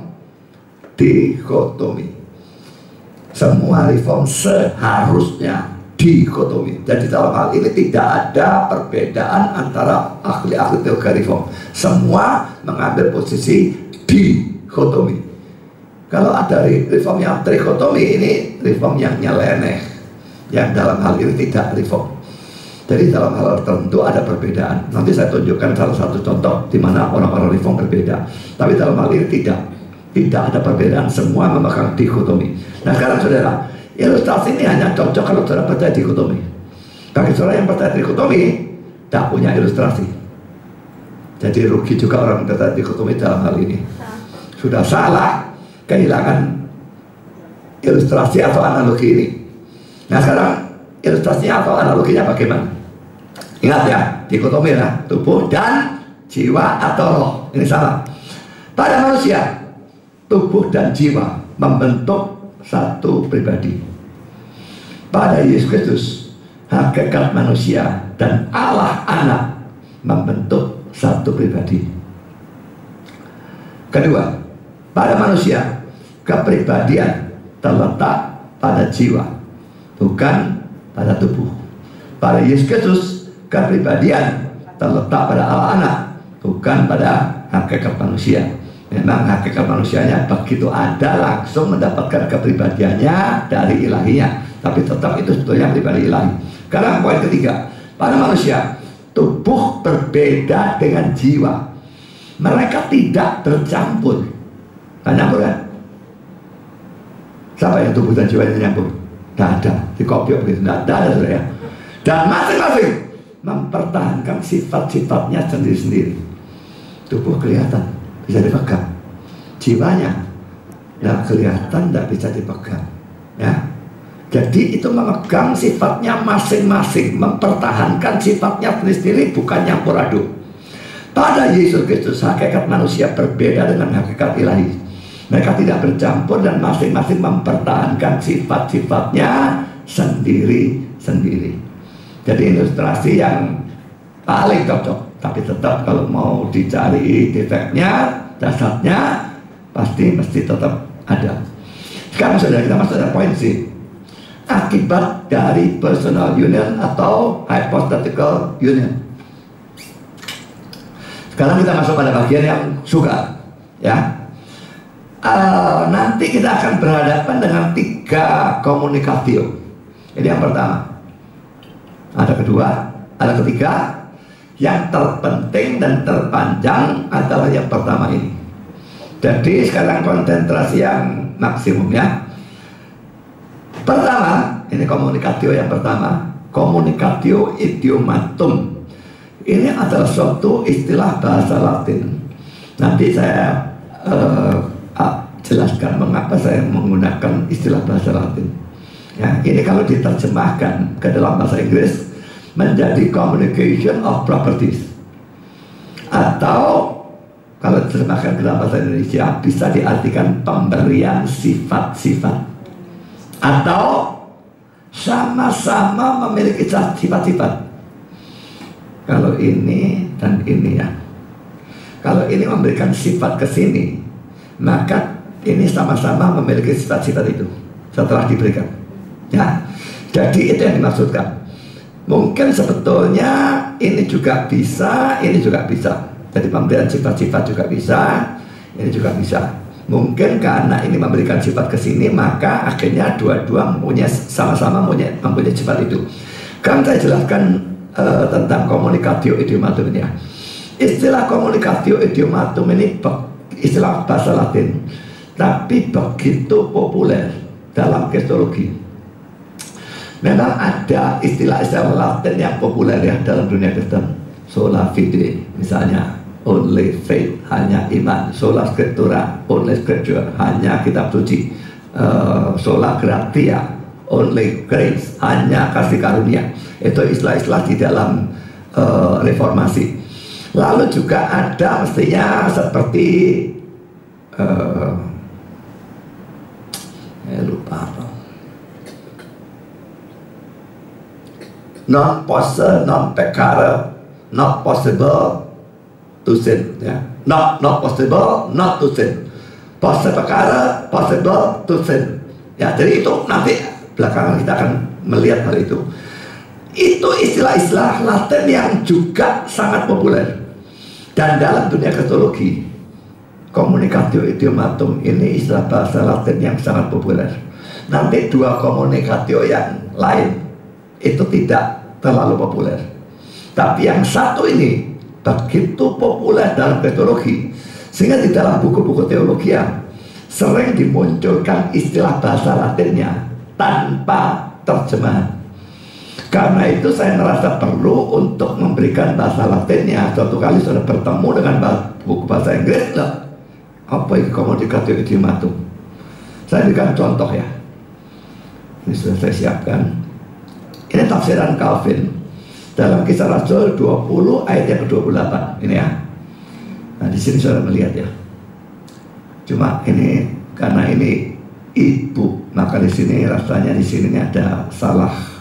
dikotomi. Semua reform seharusnya dikotomi. Jadi dalam hal ini tidak ada perbedaan antara ahli-ahli teologi reform. Semua mengambil posisi dikotomi. Kalau ada reform yang trikotomi, ini reform yang nyeleneh, yang dalam hal ini tidak reform. Jadi dalam hal tertentu ada perbedaan. Nanti saya tunjukkan salah satu contoh di mana orang-orang reform berbeda. Tapi dalam hal ini tidak ada perbedaan. Semua memegang dikotomi. Nah sekarang saudara, ilustrasi ini hanya cocok kalau saudara percaya dikotomi. Bagi saudara yang percaya dikotomi, tak punya ilustrasi. Jadi rugi juga orang percaya dikotomi dalam hal ini. Sudah salah, kehilangan ilustrasi atau analogi ini. Nah sekarang ilustrasinya atau analoginya bagaimana? Ingat ya, dikotomi ya, tubuh dan jiwa atau roh. Ini sama. Pada manusia, tubuh dan jiwa membentuk satu pribadi. Pada Yesus Kristus, hakikat manusia dan Allah anak membentuk satu pribadi. Kedua, pada manusia, kepribadian terletak pada jiwa, bukan pada tubuh. Pada Yesus Kristus, kepribadian terletak pada Allah anak, bukan pada hakikat manusia. Memang hakikat manusianya begitu ada langsung mendapatkan kepribadiannya dari ilahinya, tapi tetap itu sebetulnya pribadi ilahi. Karena poin ketiga, pada manusia, tubuh berbeda dengan jiwa. Mereka tidak bercampur. Nyambur kan? Siapa yang tubuh dan jiwanya nyambur? Tidak ada. Di kopiok begitu, tidak ada saudara ya. Dan masing-masing mempertahankan sifat-sifatnya sendiri-sendiri. Tubuh kelihatan, bisa dipegang. Jiwanya nggak kelihatan, nggak bisa dipegang. Ya. Jadi itu memegang sifatnya masing-masing, mempertahankan sifatnya sendiri, bukan nyampur aduk. Pada Yesus Kristus hakikat manusia berbeda dengan hakikat ilahi. Mereka tidak bercampur dan masing-masing mempertahankan sifat-sifatnya sendiri-sendiri. Jadi ilustrasi yang paling cocok. Tapi tetap kalau mau dicari defeknya, dasarnya pasti tetap ada. Sekarang sudah kita masuk ke poin C. Akibat dari personal union atau hypothetical union. Sekarang kita masuk pada bagian yang suka, ya. Nanti kita akan berhadapan dengan 3 komunikatio. Ini yang pertama. Ada kedua, ada ketiga. Yang terpenting dan terpanjang adalah yang pertama ini. Jadi sekarang konsentrasi yang maksimum, ya. Pertama, ini komunikatio yang pertama, komunikatio idiomatum. Ini adalah suatu istilah bahasa Latin. Nanti saya jelaskan mengapa saya menggunakan istilah bahasa Latin. Ya, ini kalau diterjemahkan ke dalam bahasa Inggris menjadi communication of properties. Atau kalau diterjemahkan ke dalam bahasa Indonesia bisa diartikan pemberian sifat-sifat. Atau sama-sama memiliki sifat-sifat. Kalau ini dan ini, ya. Kalau ini memberikan sifat ke sini, maka ini sama-sama memiliki sifat-sifat itu setelah diberikan, ya. Jadi itu yang dimaksudkan. Mungkin sebetulnya ini juga bisa, ini juga bisa. Jadi pemberian sifat-sifat juga bisa, ini juga bisa. Mungkin karena ini memberikan sifat ke sini, maka akhirnya dua-dua sama-sama mempunyai sifat itu. Kan saya jelaskan tentang komunikatio idiomatum ini, ya. Istilah komunikatio idiomatum ini istilah bahasa Latin, tapi begitu populer dalam kristologi. Memang ada istilah-istilah Latin yang populer, ya, dalam dunia Kristen. Sola fide, misalnya only faith, hanya iman. Sola scriptura, only scripture, hanya kitab suci. Sola gratia, only grace, hanya kasih karunia. Itu istilah-istilah di dalam reformasi. Lalu juga ada mestinya seperti lupa apa, non posse, non peccare, not possible to sin, ya. Not possible, not to sin. Posse peccare, possible to sin. Ya, jadi itu nanti belakangan kita akan melihat hal itu. Itu istilah-istilah Latin yang juga sangat populer. Dan dalam dunia kristologi, komunikatio idiomatum ini istilah bahasa Latin yang sangat populer. Nanti 2 komunikatio yang lain itu tidak terlalu populer. Tapi yang satu ini begitu populer dalam kristologi, sehingga di dalam buku-buku teologi sering dimunculkan istilah bahasa Latinnya tanpa terjemahan. Karena itu saya merasa perlu untuk memberikan bahasa Latinnya. Suatu kali sudah bertemu dengan buku bahasa Inggris, lah, apa itu komunikatio idiomatum? Saya berikan contoh, ya. Ini sudah saya siapkan. Ini tafsiran Calvin dalam Kisah Rasul 20 ayat yang ke-28. Ini, ya. Nah, di sini sudah melihat, ya. Cuma ini karena ini ibu, maka di sini rasanya di sini ada salah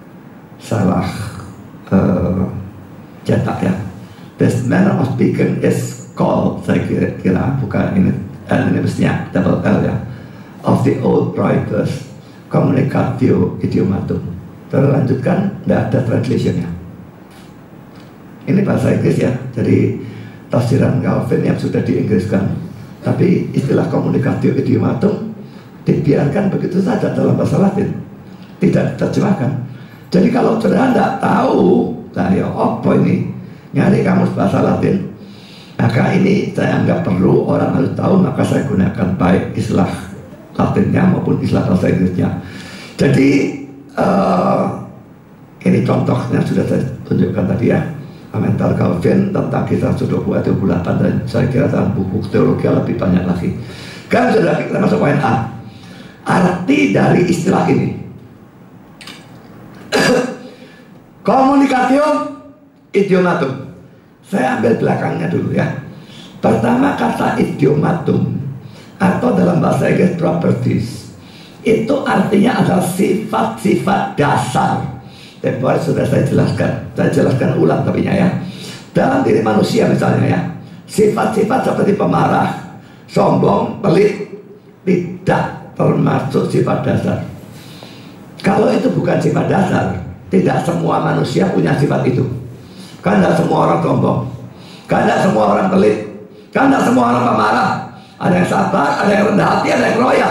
cetak, ya. This manner of speaking is called, saya kira bukan ini L ini mestinya double L, ya, of the old writers communicatio idiomatum. Terlanjutkan, tidak ada translationnya. Ini bahasa Inggris, ya. Jadi tafsiran Calvin yang sudah diinggriskan. Tapi istilah komunikatio idiomatum dibiarkan begitu saja dalam bahasa Latin, tidak diterjemahkan. Jadi kalau saudara tidak tahu, nah ya apa ini, nyari kamus bahasa Latin, maka ini saya anggap perlu orang harus tahu, maka saya gunakan baik istilah Latinnya maupun istilah bahasa Inggrisnya. Jadi ini contohnya sudah saya tunjukkan tadi, ya. komentar Calvin tentang Kisah 28 dan saya kira dalam buku teologi lebih banyak lagi. Kan sudah kita masuk poin A. Arti dari istilah ini. Communicatio idiomatum. Saya ambil belakangnya dulu ya. Pertama, kata idiomatum atau dalam bahasa Inggris properties, itu artinya adalah sifat-sifat dasar. Tempoh sudah saya jelaskan ulang tapi ya. Dalam diri manusia misalnya ya, sifat-sifat seperti pemarah, sombong, pelit tidak termasuk sifat dasar. Kalau itu bukan sifat dasar, tidak semua manusia punya sifat itu. Karena semua orang sombong, karena semua orang pelit, karena semua orang pemarah. Ada yang sabar, ada yang rendah hati, ada yang royal.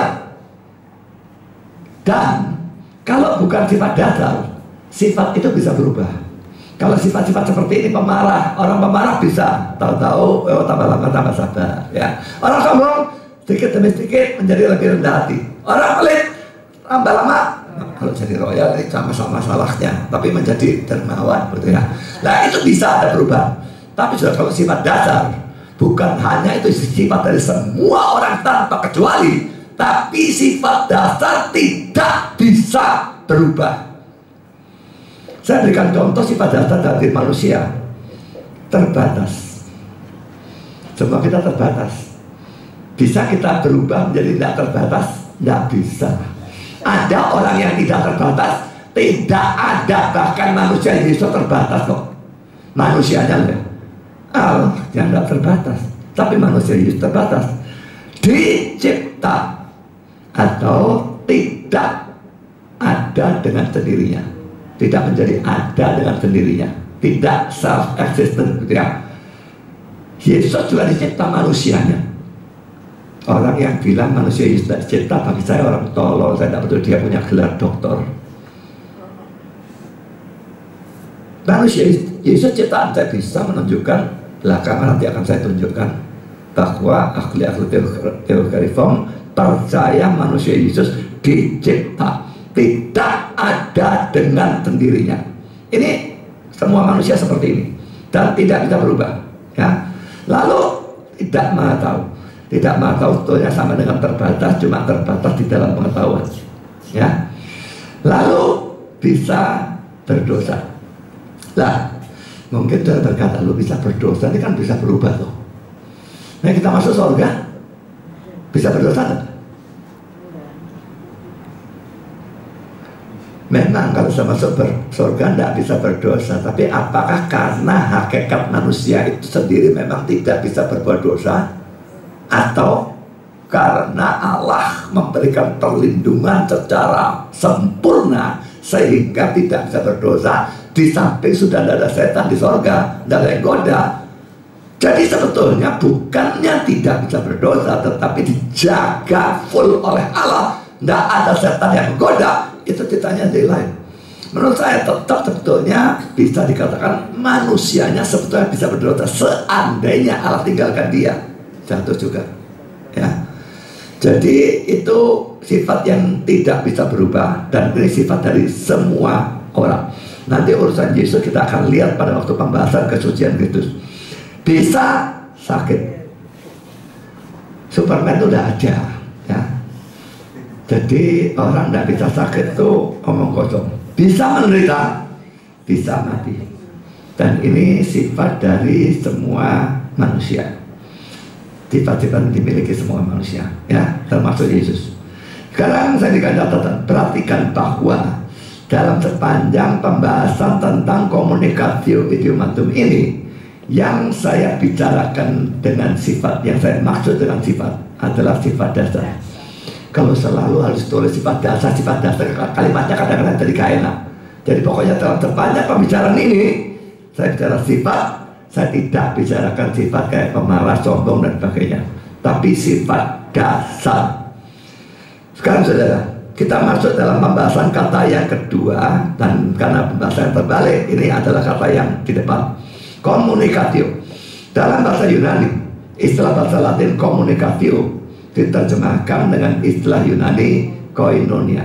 Dan kalau bukan sifat dasar, sifat itu bisa berubah. Kalau sifat-sifat seperti ini pemarah, orang pemarah bisa tahu-tahu tambah lama tambah sabar ya. Orang sombong sedikit demi sedikit menjadi lebih rendah hati. Orang pelit tambah lama kalau jadi royal sama-sama salahnya, tapi menjadi dermawan gitu ya. Nah itu bisa ada perubahan. Tapi sudah kalau sifat dasar, bukan hanya itu sifat dari semua orang tanpa kecuali, tapi sifat dasar tidak bisa berubah. Saya berikan contoh sifat dasar dari manusia. Terbatas. Semua kita terbatas. Bisa kita berubah menjadi tidak terbatas? Tidak bisa. Ada orang yang tidak terbatas? Tidak ada. Bahkan manusia yang bisa terbatas kok. Manusianya ya. Allah yang tidak terbatas. Tapi manusia yang terbatas. Dicipta atau tidak ada dengan sendirinya. Tidak menjadi ada dengan sendirinya. Tidak self-existent gitu ya. Yesus juga dicipta manusianya. Orang yang bilang manusia Yesus tidak dicipta, bagi saya orang tolol. Saya tidak betul dia punya gelar doktor. Manusia Yesus ciptaan saya bisa menunjukkan, belakangan nanti akan saya tunjukkan, bahwa ahli-ahli teologi reform percaya manusia Yesus dicipta, tidak ada dengan sendirinya. Ini semua manusia seperti ini dan tidak bisa berubah ya. Lalu tidak maha tahu. Tidak maha tahu sebetulnya sama dengan terbatas, cuma terbatas di dalam pengetahuan ya. Lalu bisa berdosa. Lah mungkin sudah berkata, lu bisa berdosa, ini kan bisa berubah tuh. Nah kita masuk surga bisa berdosa kan? Memang kalau sudah masuk surga tidak bisa berdosa. Tapi apakah karena hakikat manusia itu sendiri memang tidak bisa berbuat dosa, atau karena Allah memberikan perlindungan secara sempurna sehingga tidak bisa berdosa? Di samping sudah tidak ada setan di surga, tidak ada yang goda. Jadi sebetulnya bukannya tidak bisa berdosa, tetapi dijaga full oleh Allah. Tidak ada setan yang goda. Itu ceritanya dari lain. Menurut saya tetap sebetulnya bisa dikatakan manusianya sebetulnya bisa berdosa seandainya Allah tinggalkan dia. Jatuh juga ya. Jadi itu sifat yang tidak bisa berubah, dan ini sifat dari semua orang. Nanti urusan Yesus kita akan lihat pada waktu pembahasan kesucian Kristus. Bisa sakit, Superman itu udah ada ya. Jadi orang tidak bisa sakit itu omong kosong. Bisa menderita, bisa mati. Dan ini sifat dari semua manusia. Sifat-sifat yang dimiliki semua manusia ya, termasuk Yesus. Sekarang saya dikatakan catatan, perhatikan bahwa dalam sepanjang pembahasan tentang communicatio idiomatum ini, yang saya bicarakan dengan sifat, yang saya maksud dengan sifat adalah sifat dasar. Kalau selalu harus tulis sifat dasar, kalimatnya kadang-kadang jadi gak enak. Jadi pokoknya dalam sepanjang pembicaraan ini, saya bicara sifat, saya tidak bicarakan sifat kayak pemarah, sombong dan sebagainya, tapi sifat dasar. Sekarang saudara, kita masuk dalam pembahasan kata yang kedua, dan karena pembahasan terbalik, ini adalah kata yang di depan. Communicatio. Dalam bahasa Yunani, istilah bahasa Latin communicatio diterjemahkan dengan istilah Yunani koinonia.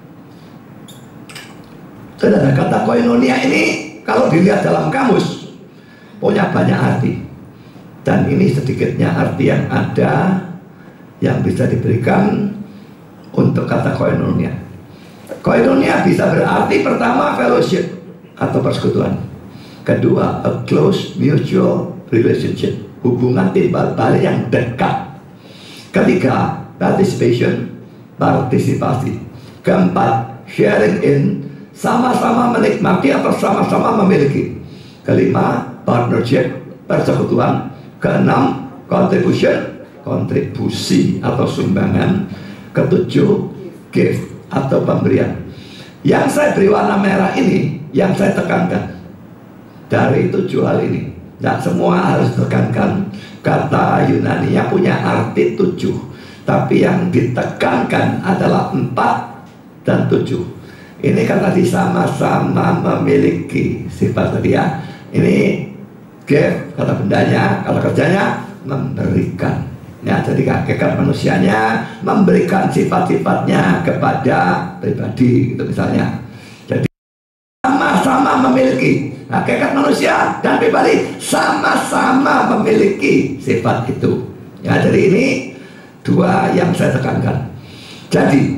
Saudara, kata koinonia ini kalau dilihat dalam kamus, punya banyak arti. Dan ini sedikitnya arti yang ada yang bisa diberikan untuk kata koinonia. Koinonia bisa berarti pertama fellowship atau persekutuan. Kedua, a close mutual relationship, hubungan timbal balik yang dekat. Ketiga, participation, partisipasi. Keempat, sharing in, sama-sama menikmati atau sama-sama memiliki. Kelima, partnership, persekutuan. Keenam, contribution, kontribusi atau sumbangan. Ketujuh, gift atau pemberian. Yang saya beri warna merah ini, yang saya tekankan dari 7 hal ini. Tidak semua harus tekankan. Kata Yunani yang punya arti 7, tapi yang ditekankan adalah 4 dan 7. Ini kan tadi sama-sama memiliki sifat tadi ya. Ini give, kata bendanya, kata kerjanya memberikan. Ya, jadi hakikat manusianya memberikan sifat-sifatnya kepada pribadi, gitu misalnya. Jadi sama-sama memiliki, hakikat manusia dan pribadi sama-sama memiliki sifat itu. Ya, jadi ini 2 yang saya tekankan. Jadi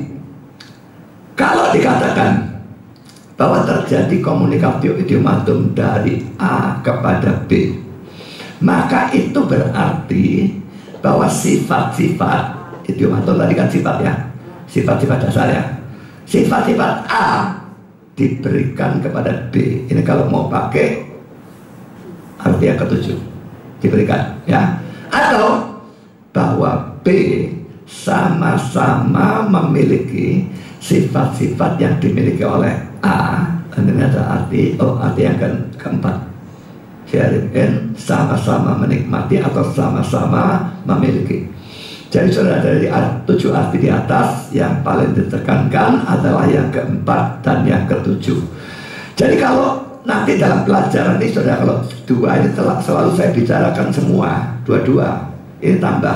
kalau dikatakan bahwa terjadi komunikatio idiomatum dari A kepada B, maka itu berarti bahwa sifat-sifat idiomatum tadi kan sifat ya, sifat-sifat dasar ya, sifat-sifat A diberikan kepada B. Ini kalau mau pakai arti yang ke-7, diberikan ya. Atau bahwa B sama-sama memiliki sifat-sifat yang dimiliki oleh A. Dan ini ada arti, arti yang keempat, sharing in, sama-sama menikmati atau sama-sama memiliki. Jadi saudara, dari 7 arti di atas, yang paling ditekankan adalah yang keempat dan yang ke-7. Jadi kalau nanti dalam pelajaran ini saudara, kalau 2 ini selalu saya bicarakan semua, dua-dua ini tambah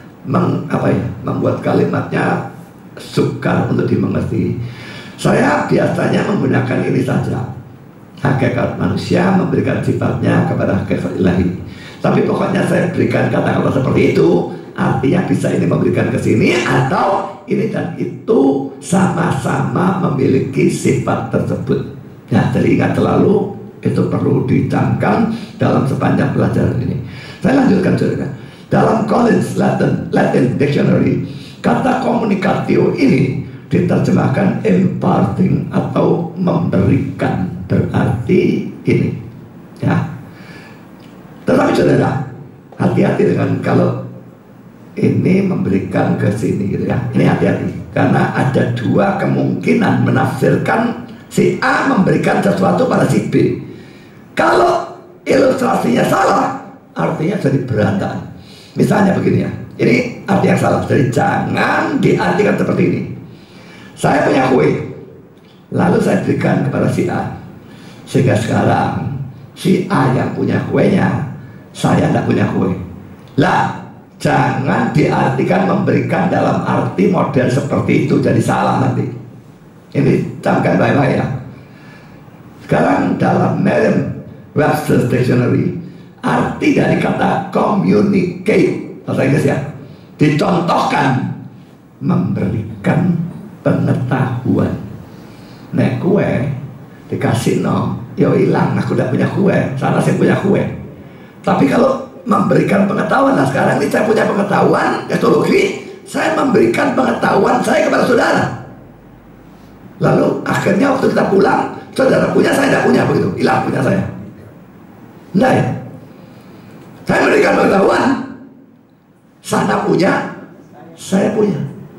membuat kalimatnya sukar untuk dimengerti. Saya biasanya menggunakan ini saja, hakikat manusia memberikan sifatnya kepada hakikat ilahi. Tapi pokoknya saya berikan kata-kata seperti itu, artinya bisa ini memberikan ke sini, atau ini dan itu sama-sama memiliki sifat tersebut. Nah, jadi ingat selalu, itu perlu dicamkan dalam sepanjang pelajaran ini. Saya lanjutkan saudara. Dalam Collins Latin Dictionary, kata communicatio ini diterjemahkan imparting atau memberikan, berarti ini ya. Tetapi saudara, hati-hati dengan kalau ini memberikan ke sini gitu ya. Ini hati-hati, karena ada 2 kemungkinan menafsirkan si A memberikan sesuatu pada si B. Kalau ilustrasinya salah, artinya jadi berantakan. Misalnya begini ya, ini arti yang salah. Jadi jangan diartikan seperti ini. Saya punya kue, lalu saya berikan kepada si A, sehingga sekarang si A yang punya kuenya, saya tidak punya kue. Lah, jangan diartikan memberikan dalam arti model seperti itu, jadi salah nanti. Ini camkan baik-baik ya. Sekarang dalam Merriam-Webster's Dictionary, arti dari kata communicate, bahasa Inggris ya, dicontohkan memberikan pengetahuan. Nek kue dikasih yo hilang, aku udah punya kue, sana saya punya kue. Tapi kalau memberikan pengetahuan, nah sekarang ini saya punya pengetahuan kristologi, saya memberikan pengetahuan saya kepada saudara. Lalu akhirnya waktu kita pulang, saudara punya, saya tidak punya, begitu, hilang punya saya. Nah ya, saya memberikan pengetahuan, sana punya, saya punya,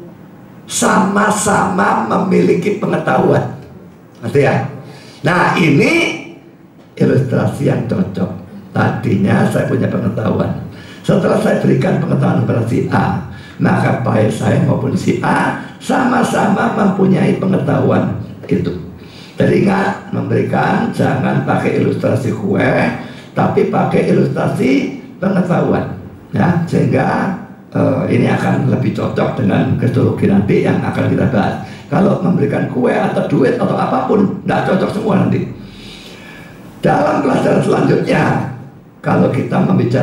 sama-sama memiliki pengetahuan. Ngerti ya? Nah, ini ilustrasi yang cocok. Tadinya saya punya pengetahuan, setelah saya berikan pengetahuan kepada si A, maka baik saya maupun si A sama-sama mempunyai pengetahuan itu. Jadi ingat, memberikan jangan pakai ilustrasi kue, tapi pakai ilustrasi pengetahuan ya, sehingga ini akan lebih cocok dengan kristologi nanti yang akan kita bahas. Kalau memberikan kue atau duit atau apapun, tidak cocok semua nanti. Dalam pelajaran selanjutnya, kalau kita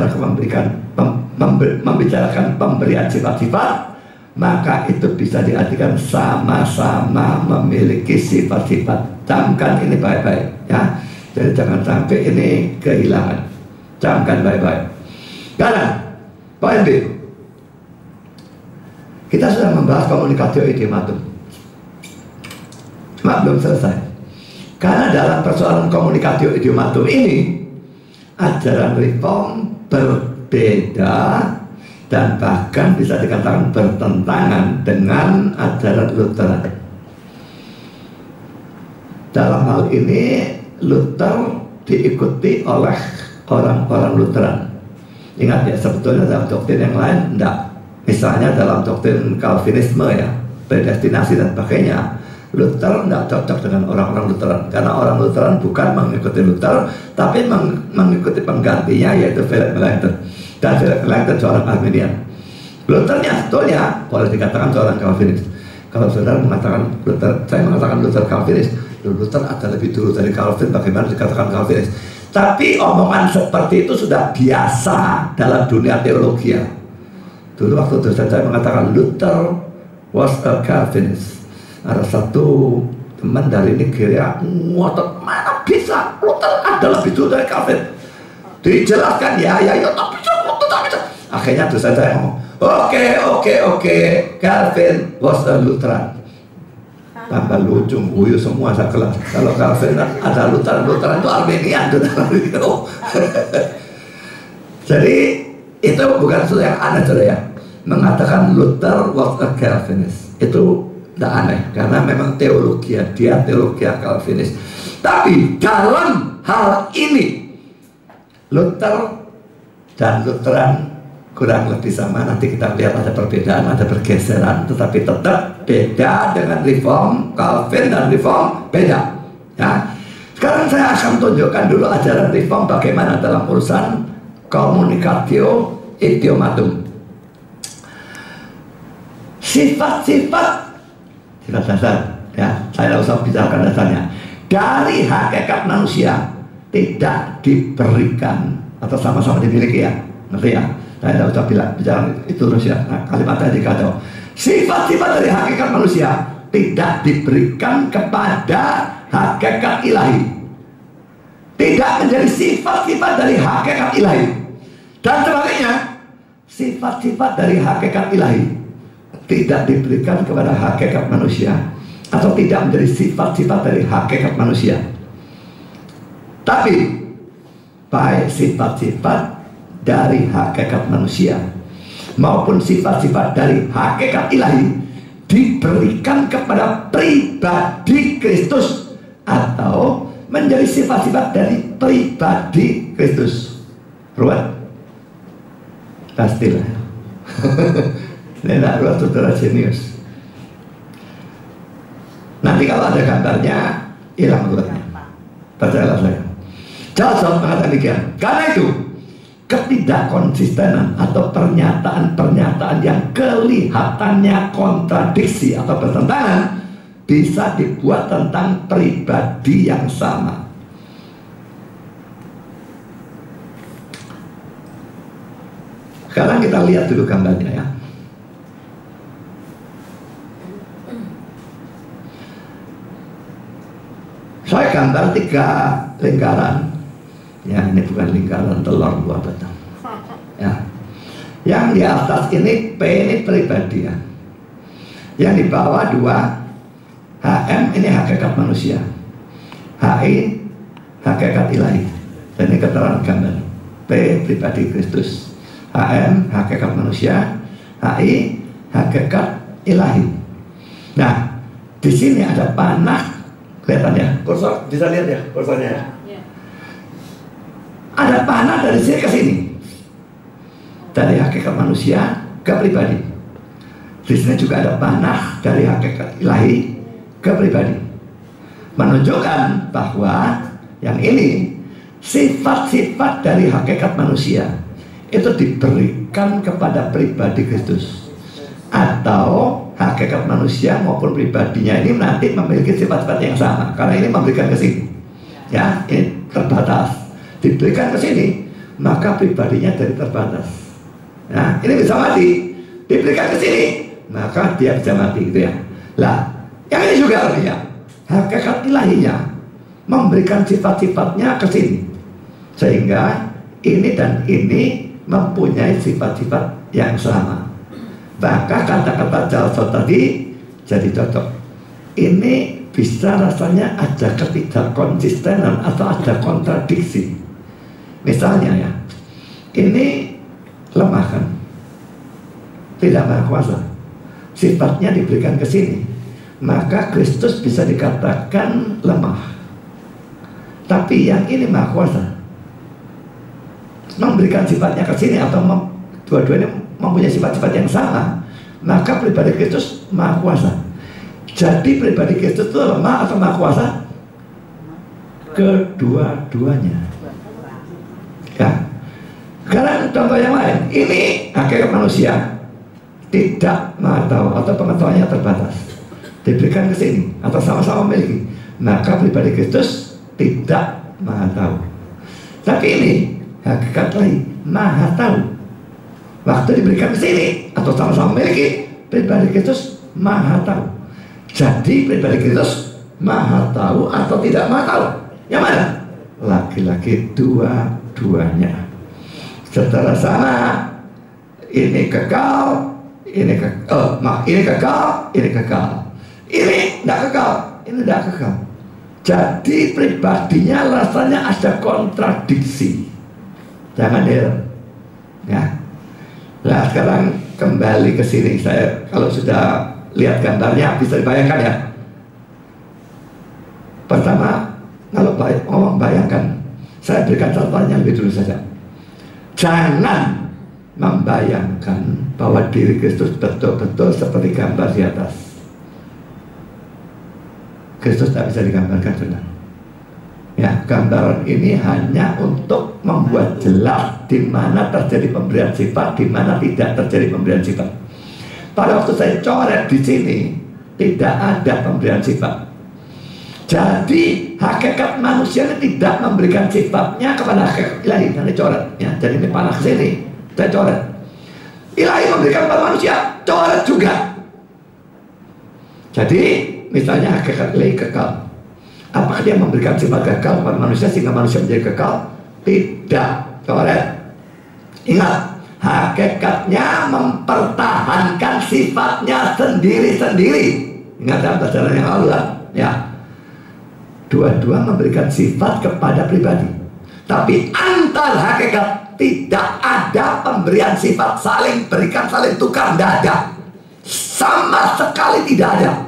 membicarakan pemberian sifat-sifat, maka itu bisa diartikan sama-sama memiliki sifat-sifat. Camkan ini baik-baik ya. Jadi jangan sampai ini kehilangan. Camkan baik-baik. Karena poin B, kita sudah membahas komunikatio idiomatum. Cuma belum selesai. Karena dalam persoalan komunikatio idiomatum ini, ajaran reform berbeda dan bahkan bisa dikatakan bertentangan dengan ajaran Luther. Dalam hal ini Luther diikuti oleh orang-orang Lutheran. Ingat ya, sebetulnya dalam doktrin yang lain enggak. Misalnya dalam doktrin Calvinisme ya, predestinasi dan sebagainya, Luther tidak cocok dengan orang-orang Lutheran, karena orang Lutheran bukan mengikuti Luther, tapi mengikuti penggantinya, yaitu Philip Melanchthon. Dan Philip Melanchthon seorang Arminian. Luthernya sebetulnya boleh dikatakan seorang Calvinis. Kalau saudara mengatakan Luther, saya mengatakan Luther Calvinis, Luther ada lebih dulu dari Calvin, bagaimana dikatakan Calvinis? Tapi omongan seperti itu sudah biasa dalam dunia teologi ya. Dulu waktu dosen saya mengatakan Luther was a Calvinist, ada satu teman dari Nigeria ngotot, mana bisa Luther ada lebih dulu dari Calvin. Dijelaskan ya tapi akhirnya dosen saya ngomong oke, Calvin was a Lutheran. Tambah lucu, guyu semua saya kelas. Kalau Calvin ada Lutheran itu Arminian. Jadi itu bukan sesuatu yang aneh saudara ya. Mengatakan Luther was a Calvinist itu tidak aneh, karena memang teologi dia teologi Calvinis. Tapi dalam hal ini Luther dan Lutheran kurang lebih sama. Nanti kita lihat ada perbedaan, ada pergeseran, tetapi tetap beda dengan Reform. Calvin dan Reform beda ya. Sekarang saya akan tunjukkan dulu ajaran Reform bagaimana dalam urusan komunikatio idiomatum. Sifat-sifat dasar ya, saya tidak usah bicarakan dasarnya. Dari hakikat manusia tidak diberikan atau sama-sama dimiliki ya, ngerti ya? Saya tidak usah bicara itu terus ya. Nah, kalimatnya dikatakan sifat-sifat dari hakikat manusia tidak diberikan kepada hakikat ilahi, tidak menjadi sifat-sifat dari hakikat ilahi. Dan sebaliknya, sifat-sifat dari hakikat ilahi tidak diberikan kepada hakikat manusia, atau tidak menjadi sifat-sifat dari hakikat manusia. Tapi baik sifat-sifat dari hakikat manusia maupun sifat-sifat dari hakikat ilahi diberikan kepada pribadi Kristus, atau menjadi sifat-sifat dari pribadi Kristus. Ruwet? Pastilah. Ini tidak ruwet, saudara jenius. Nanti kalau ada gambarnya hilang ruwetnya. Percayalah saya. Jawab mengatakan demikian. Karena itu ketidakkonsistenan atau pernyataan-pernyataan yang kelihatannya kontradiksi atau bertentangan bisa dibuat tentang pribadi yang sama. Sekarang kita lihat dulu gambarnya ya. Saya gambar 3 lingkaran. Ya, ini bukan lingkaran telur buah batang. Ya. Yang di atas ini P ini pribadi ya. Yang di bawah 2 HM ini hakikat manusia. HI hakikat ilahi. Dan ini keterangan gambar. P pribadi Kristus. HM hakikat manusia. HI hakikat ilahi. Nah, di sini ada panah. Kelihatan ya, kursor bisa lihat ya kursornya. Ada panah dari sini ke sini, dari hakikat manusia ke pribadi. Di sini juga ada panah dari hakikat ilahi ke pribadi, menunjukkan bahwa yang ini sifat-sifat dari hakikat manusia itu diberikan kepada pribadi Kristus, atau hakikat manusia maupun pribadinya ini nanti memiliki sifat-sifat yang sama, karena ini memberikan ke sini ya, ini terbatas, diberikan ke sini maka pribadinya jadi terbatas. Nah, ini bisa mati, diberikan ke sini, maka dia bisa mati gitu ya. Lah, yang ini juga artinya hakikat ilahinya memberikan sifat-sifatnya ke sini, sehingga ini dan ini mempunyai sifat-sifat yang sama. Maka kata-kata Jalso tadi jadi cocok. Ini bisa rasanya ada ketidakkonsistenan atau ada kontradiksi. Misalnya ya, ini lemah kan, tidak maha kuasa, sifatnya diberikan ke sini, maka Kristus bisa dikatakan lemah. Tapi yang ini maha kuasa, memberikan sifatnya ke sini atau dua-duanya mempunyai sifat-sifat yang sama, maka pribadi Kristus maha kuasa. Jadi pribadi Kristus itu lemah atau maha kuasa? Kedua-duanya. Ya. Sekarang contoh yang lain, ini hakikat manusia tidak maha tahu atau pengetahuannya terbatas, diberikan ke sini atau sama-sama memiliki, maka pribadi Kristus tidak maha tahu. Tapi ini hakikat lain, maha tahu. Waktu diberikan ke sini atau sama-sama memiliki, pribadi Kristus maha tahu. Jadi pribadi Kristus maha tahu atau tidak maha tahu? Yang mana? Laki-laki dua-duanya secara sama. Ini kekal, ini kekal, ini kekal, ini kekal. Ini tidak kekal, ini tidak kekal. Jadi pribadinya rasanya ada kontradiksi. Jangan heran, ya. Nah sekarang kembali ke sini. Saya kalau sudah lihat gambarnya bisa dibayangkan ya. Pertama, kalau ngomong bayangkan, saya berikan contohnya lebih dulu saja. Jangan membayangkan bahwa diri Kristus betul-betul seperti gambar di atas. Kristus tak bisa digambarkan, saudara. Ya, gambaran ini hanya untuk membuat jelas di mana terjadi pemberian sifat, di mana tidak terjadi pemberian sifat. Pada waktu saya coret di sini tidak ada pemberian sifat. Jadi hakikat manusia ini tidak memberikan sifatnya kepada hakikat ilahi. Nanti coret ya. Jadi ini panah ke sini, saya coret. Ilahi memberikan kepada manusia, coret juga. Jadi misalnya hakikat ilahi kekal. Apakah dia memberikan sifat kekal kepada manusia sehingga manusia menjadi kekal? Tidak, coret. Ingat, hakikatnya mempertahankan sifatnya sendiri-sendiri. Ingat dalam pelajaran yang lalu ya. Dua-dua memberikan sifat kepada pribadi, tapi antar hakikat tidak ada pemberian sifat, saling berikan, saling tukar, tidak ada, sama sekali tidak ada.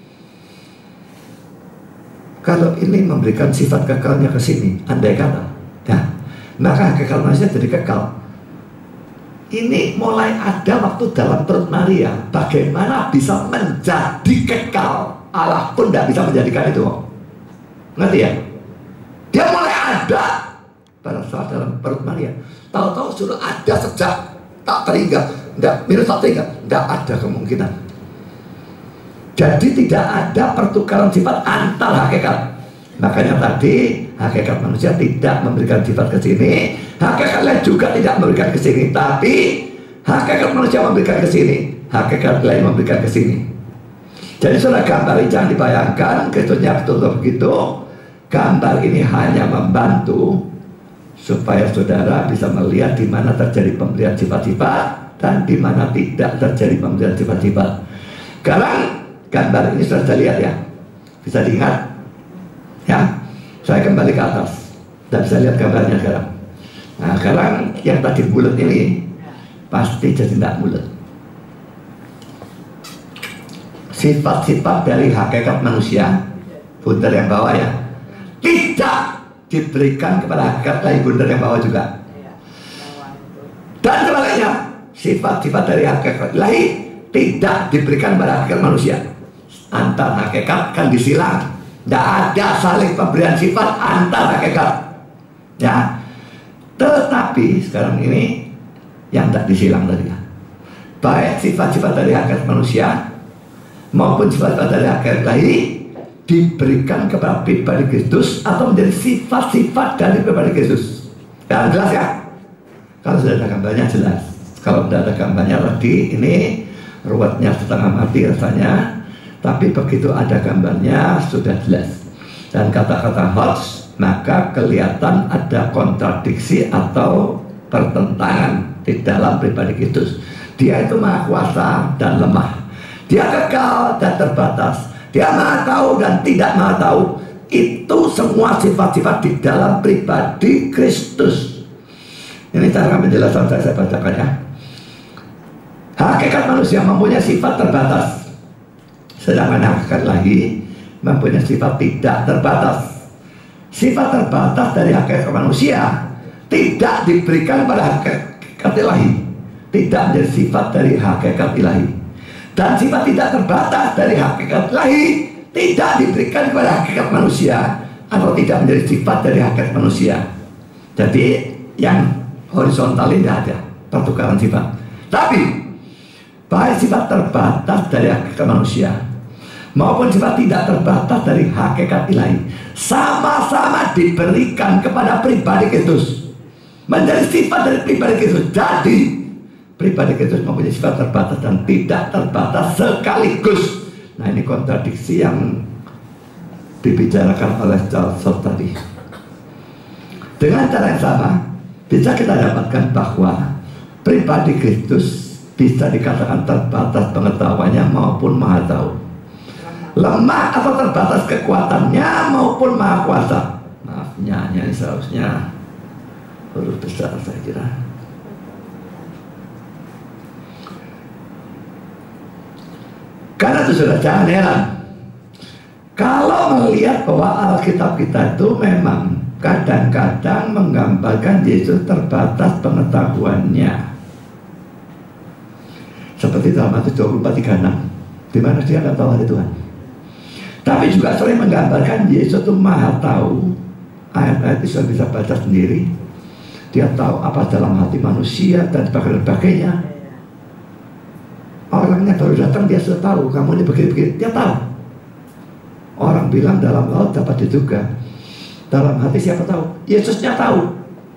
Kalau ini memberikan sifat kekalnya ke sini, andai kata, ya, maka hakikat manusia jadi kekal. Ini mulai ada waktu dalam perut Maria. Bagaimana bisa menjadi kekal? Allah pun tidak bisa menjadikan itu. Ngerti ya? Dia mulai ada pada saat dalam perut Maria. Tahu-tahu sudah ada sejak tak terhingga, minus tak terhingga, tidak ada kemungkinan. Jadi tidak ada pertukaran sifat antar hakikat. Makanya tadi hakikat manusia tidak memberikan sifat ke sini, hakikat lain juga tidak memberikan ke sini. Tapi hakikat manusia memberikan ke sini, hakikat lain memberikan ke sini. Jadi saudara, gambar ini jangan dibayangkan Kristusnya betul-betul begitu. Gambar ini hanya membantu supaya saudara bisa melihat di mana terjadi pemberian sifat-sifat dan di mana tidak terjadi pemberian sifat-sifat. Sekarang gambar ini sudah lihat ya, bisa diingat ya. Saya kembali ke atas dan bisa lihat gambarnya sekarang. Nah sekarang yang tadi bulat ini pasti jadi tidak bulat. Sifat-sifat dari hakikat manusia, bundar yang bawah ya, tidak diberikan kepada hakikat lain bundar yang bawah juga. Dan sebaliknya, sifat-sifat dari hakikat lain tidak diberikan kepada hakikat manusia. Antar hakikat kan disilang, tidak ada saling pemberian sifat antar hakikat ya. Tetapi sekarang ini yang tidak disilang tadi ya, baik sifat-sifat dari hakikat manusia maupun sifat-sifat dari hakikat lain diberikan kepada pribadi Kristus atau menjadi sifat-sifat dari pribadi Kristus. Dan jelas ya, Kalau sudah ada gambarnya jelas. Kalau tidak ada gambarnya lagi, ini ruwetnya setengah mati rasanya. Tapi begitu ada gambarnya sudah jelas. Dan kata-kata hoax, maka kelihatan ada kontradiksi atau pertentangan di dalam pribadi Kristus. Dia itu maha kuasa dan lemah. Dia kekal dan terbatas. Dia maha tahu dan tidak maha tahu. Itu semua sifat-sifat di dalam pribadi Kristus. Ini cara penjelasan saya bacakan ya. Hakikat manusia mempunyai sifat terbatas, sedangkan hakikat ilahi mempunyai sifat tidak terbatas. Sifat terbatas dari hakikat manusia tidak diberikan pada hakikat ilahi, tidak menjadi sifat dari hakikat ilahi. Dan sifat tidak terbatas dari hakikat ilahi tidak diberikan kepada hakikat manusia, atau tidak menjadi sifat dari hakikat manusia. Jadi yang horizontal ini tidak ada pertukaran sifat. Tapi baik sifat terbatas dari hakikat manusia maupun sifat tidak terbatas dari hakikat ilahi sama-sama diberikan kepada pribadi Kristus, menjadi sifat dari pribadi Kristus. Jadi pribadi Kristus mempunyai sifat terbatas dan tidak terbatas sekaligus. Nah, ini kontradiksi yang dibicarakan oleh Charles tadi. Dengan cara yang sama bisa kita dapatkan bahwa pribadi Kristus bisa dikatakan terbatas pengetahuannya maupun maha tahu, lemah atau terbatas kekuatannya maupun maha kuasa. Maaf, ini seharusnya huruf besar saya kira. Karena itu sudah jangan heran kalau melihat bahwa Alkitab kita itu memang kadang-kadang menggambarkan Yesus terbatas pengetahuannya. Seperti dalam Matius 24:36, di mana dia tidak tahu hari Tuhan. Tapi juga sering menggambarkan Yesus itu maha tahu. Ayat-ayat itu sudah bisa baca sendiri. Dia tahu apa dalam hati manusia dan sebagainya. Orangnya baru datang dia sudah tahu kamu ini begini-begini, dia tahu. Orang bilang dalam laut dapat diduga, dalam hati siapa tahu? Yesusnya tahu.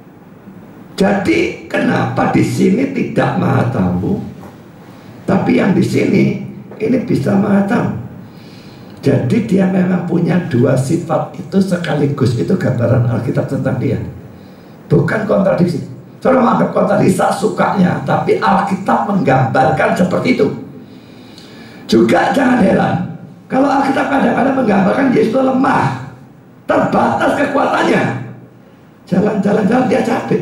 Jadi kenapa di sini tidak maha tahu, tapi yang di sini ini bisa maha tahu? Jadi dia memang punya dua sifat itu sekaligus. Itu gambaran Alkitab tentang dia, bukan kontradiksi. Saudara menganggap kontradiksi sukanya, tapi Alkitab menggambarkan seperti itu. Juga jangan heran kalau Alkitab kadang-kadang menggambarkan Yesus itu lemah, terbatas kekuatannya. Jalan-jalan dia capek,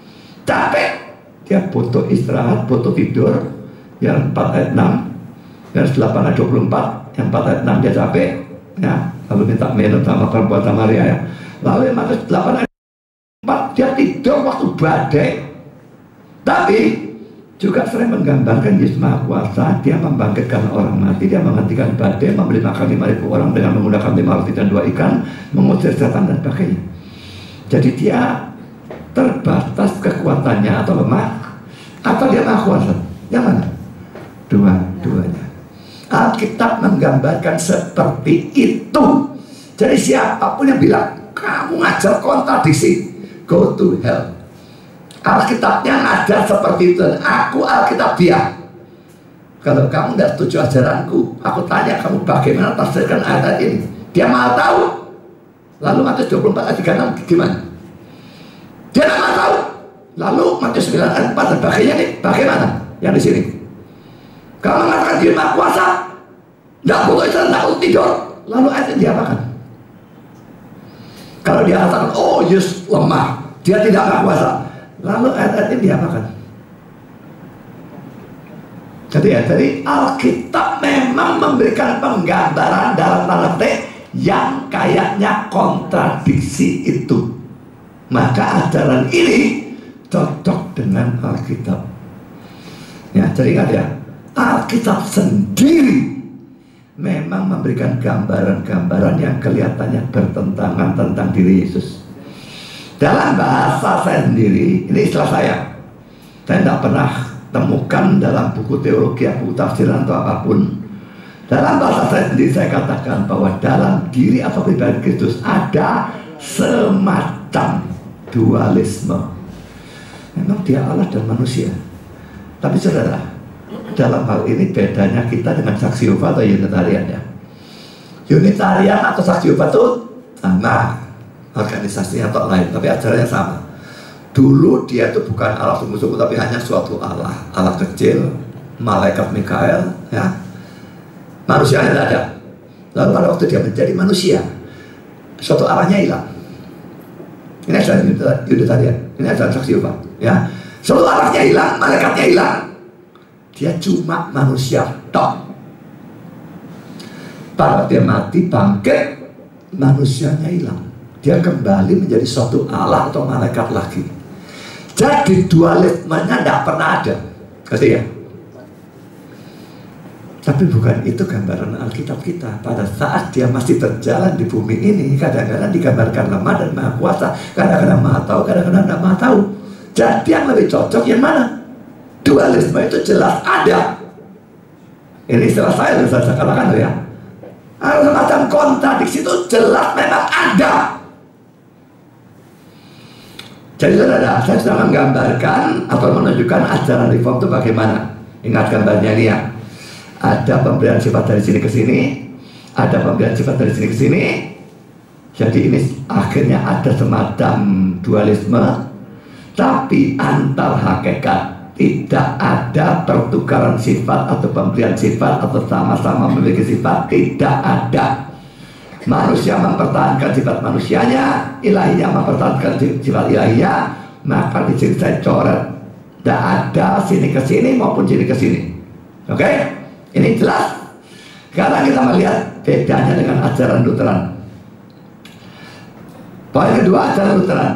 dia butuh istirahat, butuh tidur. Yang 4 ayat 6, yang 8 ayat 24, yang 4 ayat 6 dia capek, ya, lalu minta minum sama perempuan Samaria ya. Lalu yang 8 ayat 4 dia tidur waktu badai. Tapi juga sering menggambarkan Yesus Maha Kuasa. Dia membangkitkan orang mati, dia menghentikan badai, memberi makan 5.000 orang dengan menggunakan 5 roti dan 2 ikan, mengusir setan dan sebagainya. Jadi dia terbatas kekuatannya atau lemah, atau dia Maha Kuasa? Yang mana? Dua-duanya. Alkitab menggambarkan seperti itu. Jadi siapapun yang bilang kamu ngajar kontradiksi, go to hell. Alkitabnya ngajar seperti itu. Aku Alkitabiah. Kalau kamu tidak setuju ajaranku, aku tanya kamu bagaimana tafsirkan ayat ini. Dia maha tahu. Lalu Matius 24 ayat 36 gimana? Dia tidak maha tahu. Lalu Matius 9 ayat 4 dan sebagainya nih, bagaimana? Yang di sini. Kalau mengatakan dia maha kuasa, tidak butuh istirahat, tidak butuh tidur, lalu ayat ini diapakan? Kalau dia katakan, oh Yesus lemah, dia tidak maha kuasa, lalu ayat-ayat ini diapakan? Jadi Alkitab memang memberikan penggambaran dalam tanda petik yang kayaknya kontradiksi itu. Maka ajaran ini cocok dengan Alkitab. Ya, jadi ingat ya, Alkitab sendiri memang memberikan gambaran-gambaran yang kelihatannya bertentangan tentang diri Yesus. Dalam bahasa saya sendiri, ini istilah saya tidak pernah temukan dalam buku teologi, buku tafsiran atau apapun. Dalam bahasa saya sendiri saya katakan bahwa dalam diri atau pribadi Kristus ada semacam dualisme. Memang dia Allah dan manusia. Tapi saudara, dalam hal ini bedanya kita dengan saksi Yehova atau Unitarian ya. Unitarian atau saksi Yehova itu sama organisasinya atau lain, tapi ajarannya sama. Dulu dia itu bukan Allah sungguh-sungguh, tapi hanya suatu Allah, Allah kecil, malaikat Mikael, ya. Manusianya tidak ada. Lalu pada waktu dia menjadi manusia, suatu Allahnya hilang. Ini adalah Unitarian, ini adalah saksi Yehova, ya. Suatu Allahnya hilang, malaikatnya hilang. Dia cuma manusia, tok. Pada dia mati, bangkit, manusianya hilang. Dia kembali menjadi suatu Allah atau malaikat lagi. Jadi dualismenya tidak pernah ada. Ngerti ya? Tapi bukan itu gambaran Alkitab kita. Pada saat dia masih berjalan di bumi ini, kadang-kadang digambarkan lemah dan maha kuasa, kadang-kadang maha tahu, kadang-kadang tidak maha tahu. Jadi yang lebih cocok yang mana? Dualisme itu jelas ada. Ini istilah saya katakan ya. Ada semacam kontradiksi itu jelas memang ada. Jadi saudara, saya sudah menggambarkan atau menunjukkan ajaran reform itu bagaimana. Ingat gambarnya ini ya. Ada pemberian sifat dari sini ke sini, ada pemberian sifat dari sini ke sini. Jadi ini akhirnya ada semacam dualisme, tapi antar hakikat. Tidak ada pertukaran sifat atau pemberian sifat atau sama-sama memiliki sifat, tidak ada. Manusia mempertahankan sifat manusianya, ilahinya mempertahankan sifat ilahinya. Maka di sini saya coret, tidak ada sini ke sini maupun sini ke sini. Oke? Ini jelas. Sekarang kita melihat bedanya dengan ajaran Lutheran. Poin kedua, ajaran Lutheran.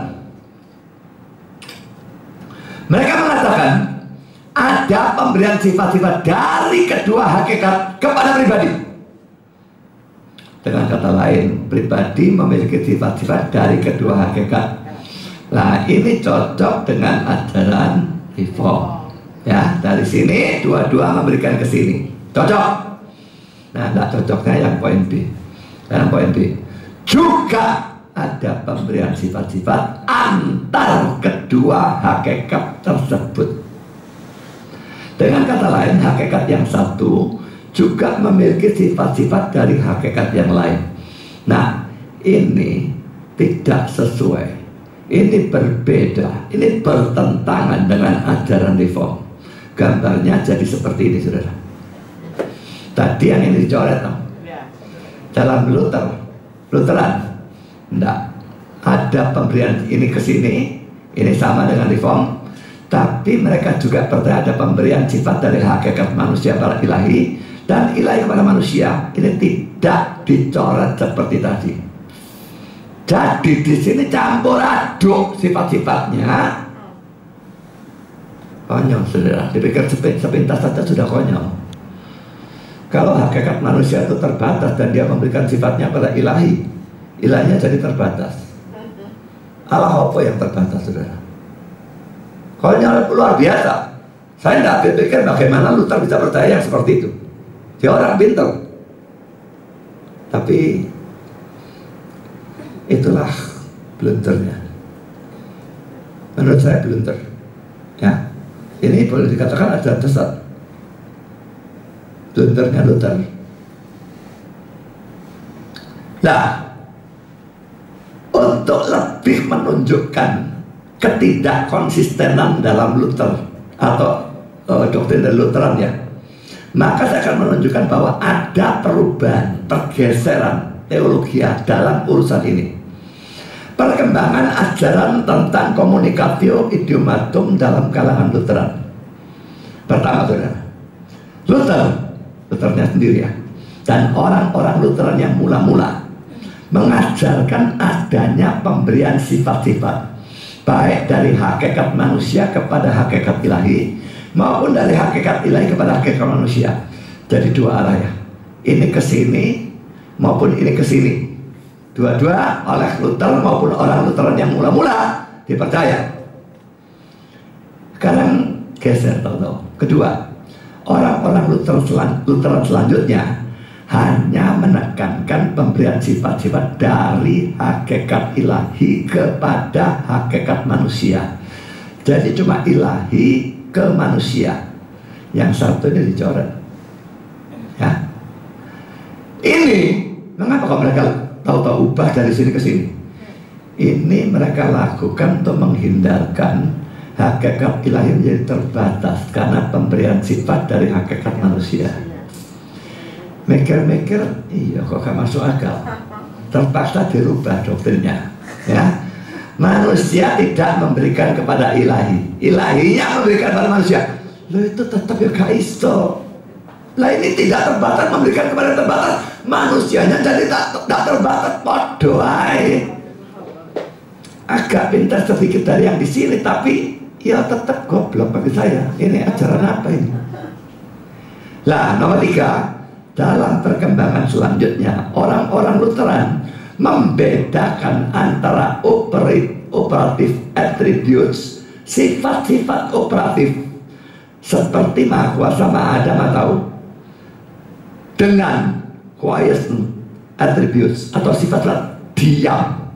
Mereka mengatakan ada pemberian sifat-sifat dari kedua hakikat kepada pribadi. Dengan kata lain, pribadi memiliki sifat-sifat dari kedua hakikat. Nah, ini cocok dengan ajaran reform. Ya, dari sini dua-dua memberikan ke sini. Cocok. Nah, tidak cocoknya yang poin B. Dan poin B juga ada pemberian sifat-sifat antar kedua hakikat tersebut. Dengan kata lain, hakikat yang satu juga memiliki sifat-sifat dari hakikat yang lain. Nah, ini tidak sesuai. Ini berbeda. Ini bertentangan dengan ajaran reform. Gambarnya jadi seperti ini, saudara. Tadi yang ini dicoret, no? Dalam Lutheran, tidak ada pemberian ini ke sini. Ini sama dengan reform. Tapi mereka juga percaya ada pemberian sifat dari hakikat manusia pada ilahi dan ilahi kepada manusia. Ini tidak dicoret seperti tadi. Jadi di sini campur aduk sifat-sifatnya. Konyol, saudara. Dipikir sepintas saja sudah konyol. Kalau hakikat manusia itu terbatas dan dia memberikan sifatnya pada ilahi, ilahinya jadi terbatas. Allah apa yang terbatas, saudara? Konyol luar biasa. Saya tidak berpikir bagaimana Luther bisa percaya yang seperti itu. Dia orang pintar. Tapi itulah blundernya. Menurut saya blunder. Ya, ini boleh dikatakan ada sesat. Blundernya Luther. Nah, untuk lebih menunjukkan ketidakkonsistenan dalam Luther atau doktrin dari Lutheran ya, maka saya akan menunjukkan bahwa ada perubahan, pergeseran teologi dalam urusan ini. Perkembangan ajaran tentang communicatio idiomatum dalam kalangan Lutheran. Pertama, saudara, Luthernya sendiri ya, dan orang-orang Lutheran yang mula-mula mengajarkan adanya pemberian sifat-sifat baik dari hakikat manusia kepada hakikat ilahi maupun dari hakikat ilahi kepada hakikat manusia. Jadi dua arah ya. Ini ke sini maupun ini ke sini. Dua-dua oleh Luther maupun orang Lutheran yang mula-mula dipercaya. Sekarang geser tahu-tahu. Kedua, orang-orang Lutheran selanjutnya hanya menekankan pemberian sifat-sifat dari hakikat ilahi kepada hakikat manusia. Jadi cuma ilahi ke manusia. Yang satu ini dicoret. Ya. Ini mengapa kok mereka tahu-tahu ubah dari sini ke sini? Ini mereka lakukan untuk menghindarkan hakikat ilahi menjadi terbatas karena pemberian sifat dari hakikat manusia. Mikir-mikir, iya kok gak masuk akal. Terpaksa dirubah doktrinnya. Ya, manusia tidak memberikan kepada ilahi, ilahinya memberikan kepada manusia. Loh itu tetap ya gak iso. Lah ini tidak terbatas memberikan kepada terbatas, manusianya jadi tak terbatas. Podo ae. Agak pintar sedikit dari yang di sini, tapi ya tetap goblok bagi saya. Ini ajaran apa ini? Lah nomor 3, dalam perkembangan selanjutnya orang-orang Lutheran membedakan antara operatif attributes, sifat-sifat operatif seperti Maha Kuasa, Maha Ada, Maha Tahu, dengan quiescent attributes atau sifat diam,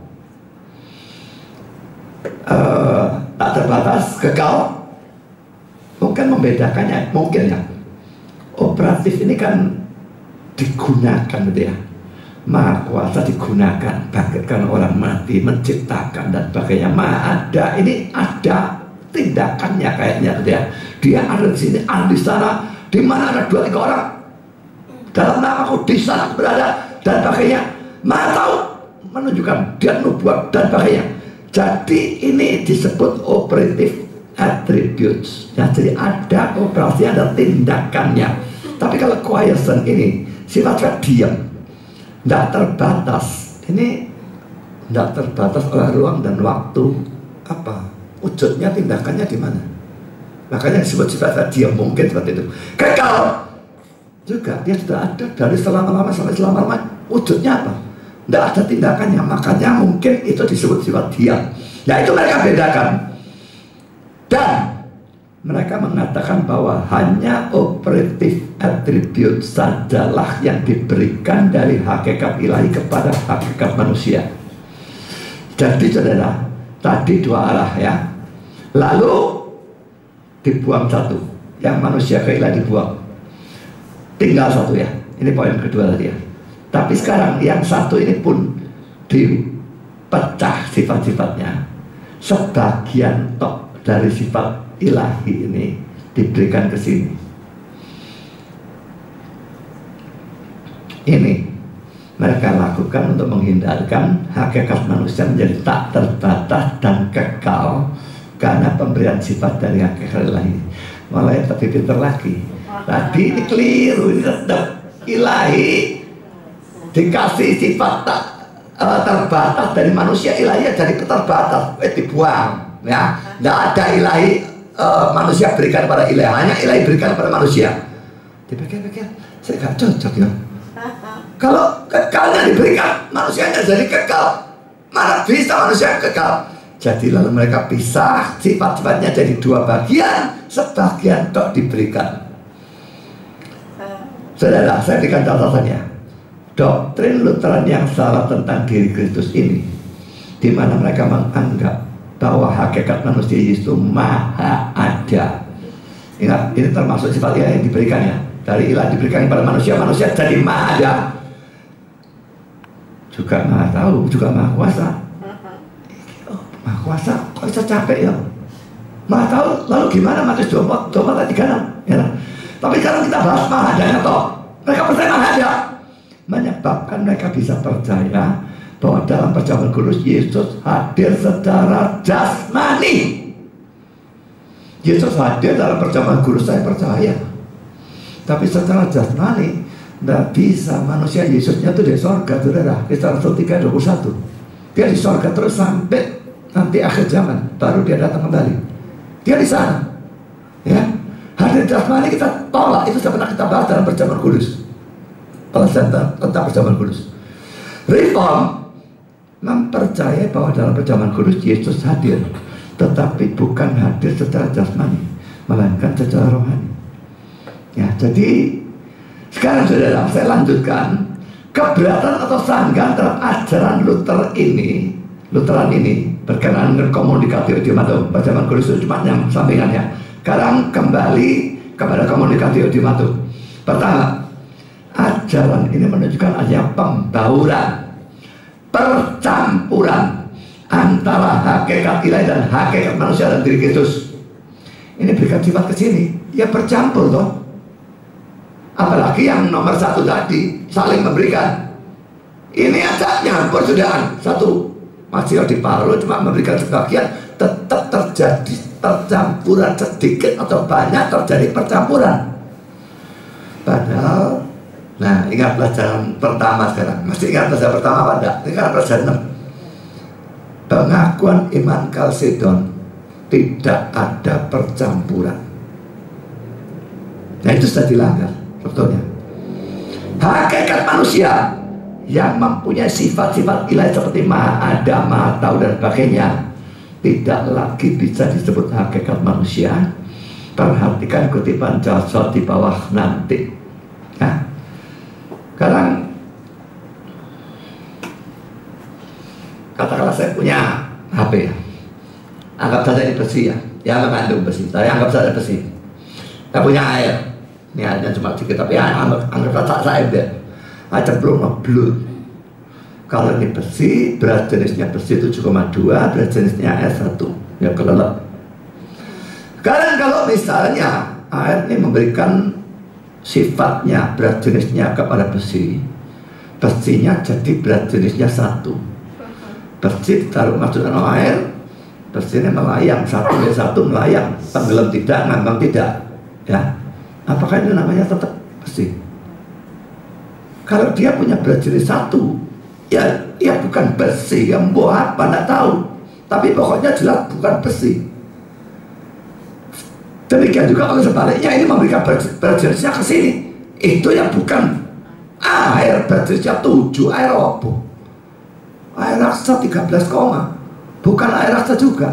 tak terbatas, kekal. Mungkin membedakannya, mungkin ya. Operatif ini kan digunakan gitu ya. Maha Kuasa digunakan, bagaikan orang mati, menciptakan dan sebagainya. Maha Ada ini ada tindakannya kayaknya gitu ya. Dia ada di sini, ada di sana, di mana ada 2-3 orang dalam namaku di sana berada dan sebagainya. Maha Tahu menunjukkan dia nubuat dan sebagainya. Jadi ini disebut operative attributes ya, jadi ada operasi, ada tindakannya. Tapi kalau quiescent ini sifatnya diam, tidak terbatas. Ini tidak terbatas oleh ruang dan waktu. Apa wujudnya, tindakannya di mana? Makanya disebut sifatnya diam, mungkin seperti itu. Kekal juga, dia sudah ada dari selama-lama sampai selama-lama. Wujudnya apa? Tidak ada tindakannya, makanya mungkin itu disebut sifat diam. Nah itu mereka bedakan. Dan mereka mengatakan bahwa hanya operative attribute sajalah yang diberikan dari hakikat ilahi kepada hakikat manusia. Jadi saudara, tadi 2 arah ya. Lalu dibuang satu, yang manusia ke ilahi dibuang. Tinggal satu ya. Ini poin kedua tadi ya. Tapi sekarang yang satu ini pun dipecah sifat-sifatnya. Sebagian tok dari sifat ilahi ini diberikan ke sini. Ini mereka lakukan untuk menghindarkan hakikat manusia menjadi tak terbatas dan kekal karena pemberian sifat dari hakikat ilahi. Malah yang lebih pintar lagi. Tadi ini keliru, ini tetap ilahi dikasih sifat tak terbatas dari manusia, ilahi jadi terbatas, dibuang ya. Tidak ada ilahi manusia berikan pada ilahi, hanya ilahi berikan pada manusia. Dipikir-pikir, saya gak cocok ya. Kalau kekalnya diberikan, manusianya jadi kekal. Mana bisa manusia kekal? Jadi lalu mereka pisah sifat-sifatnya jadi 2 bagian, sebagian tok diberikan. Saudara, saya berikan catatannya. Doktrin Lutheran yang salah tentang diri Kristus ini, di mana mereka menganggap bahwa hakikat manusia Yesus Maha Ada. Ingat, ini termasuk sifat ilahi yang diberikan ya. Dari ilahi diberikan kepada manusia, manusia jadi Maha Ada. Juga Maha Tahu, juga Maha Kuasa. Oh, Maha Kuasa, kok bisa capek ya? Maha Tahu, lalu gimana Matius 24 ayat 36 ya. Tapi kalau kita bahas Maha Adanya toh, mereka percaya Maha Ada, menyebabkan mereka bisa percaya bahwa dalam perjamuan kudus Yesus hadir secara jasmani. Yesus hadir dalam perjamuan kudus, saya percaya. Tapi secara jasmani tidak bisa. Manusia Yesusnya itu di sorga, saudara. Kisah Rasul 3:21. Dia di sorga terus sampai nanti akhir zaman, baru dia datang kembali. Dia di sana ya. Hadir jasmani kita tolak, itu sudah pernah kita bahas dalam perjamuan kudus. Tentang perjamuan kudus. Reform mempercayai bahwa dalam perjamuan kudus Yesus hadir, tetapi bukan hadir secara jasmani, melainkan secara rohani. Ya, jadi sekarang saudara, saya lanjutkan keberatan atau sanggahan terhadap ajaran Lutheran ini berkenaan dengan komunikasi idiomatum. Pada zaman Kristus cuma yang sampingannya. Sekarang kembali kepada komunikasi idiomatum. Pertama, ajaran ini menunjukkan adanya pembauran, percampuran antara hakikat ilahi dan hakikat manusia dan diri Kristus. Ini berikan sifat ke sini, ya bercampur toh. Apalagi yang nomor satu tadi, saling memberikan. Ini aja nyampur sudah. Satu masih di paru cuma memberikan sebagian, tetap terjadi percampuran sedikit atau banyak terjadi percampuran. Padahal, nah ingat pelajaran pertama sekarang. Masih ingat pelajaran pertama apa enggak? Ini kan pelajaran 6. Pengakuan iman Kalsedon tidak ada percampuran. Nah itu sudah dilanggar sebetulnya. Hakikat manusia yang mempunyai sifat-sifat ilahi seperti maha ada, maha tahu dan sebagainya tidak lagi bisa disebut hakikat manusia. Perhatikan kutipan Jasot di bawah nanti. Nah, sekarang katakanlah saya punya HP ya. Anggap saja ini besi ya. Ya mengandung besi. Saya anggap saja besi. Saya punya air. Ini airnya cuma sedikit tapi anggap saja saya deh. Cemplung ngeblut. Kalau ini besi, berat jenisnya besi 7,2, berat jenisnya air 1. Ya kelelep. Sekarang kalau misalnya air ini memberikan sifatnya berat jenisnya kepada besi, besinya jadi berat jenisnya 1. Besi ditaruh masuk dalam air, besi ini melayang, satu melayang, tenggelam tidak, ngambang tidak. Ya, apakah itu namanya tetap besi? Kalau dia punya berat jenis 1, ya bukan besi, yang buat apa tidak tahu. Tapi pokoknya jelas bukan besi. Demikian juga kalau sebaliknya ini memberikan berat jenisnya ke sini, itu yang bukan air, berat jenisnya 7, air apa? Air raksa 13, bukan air raksa juga.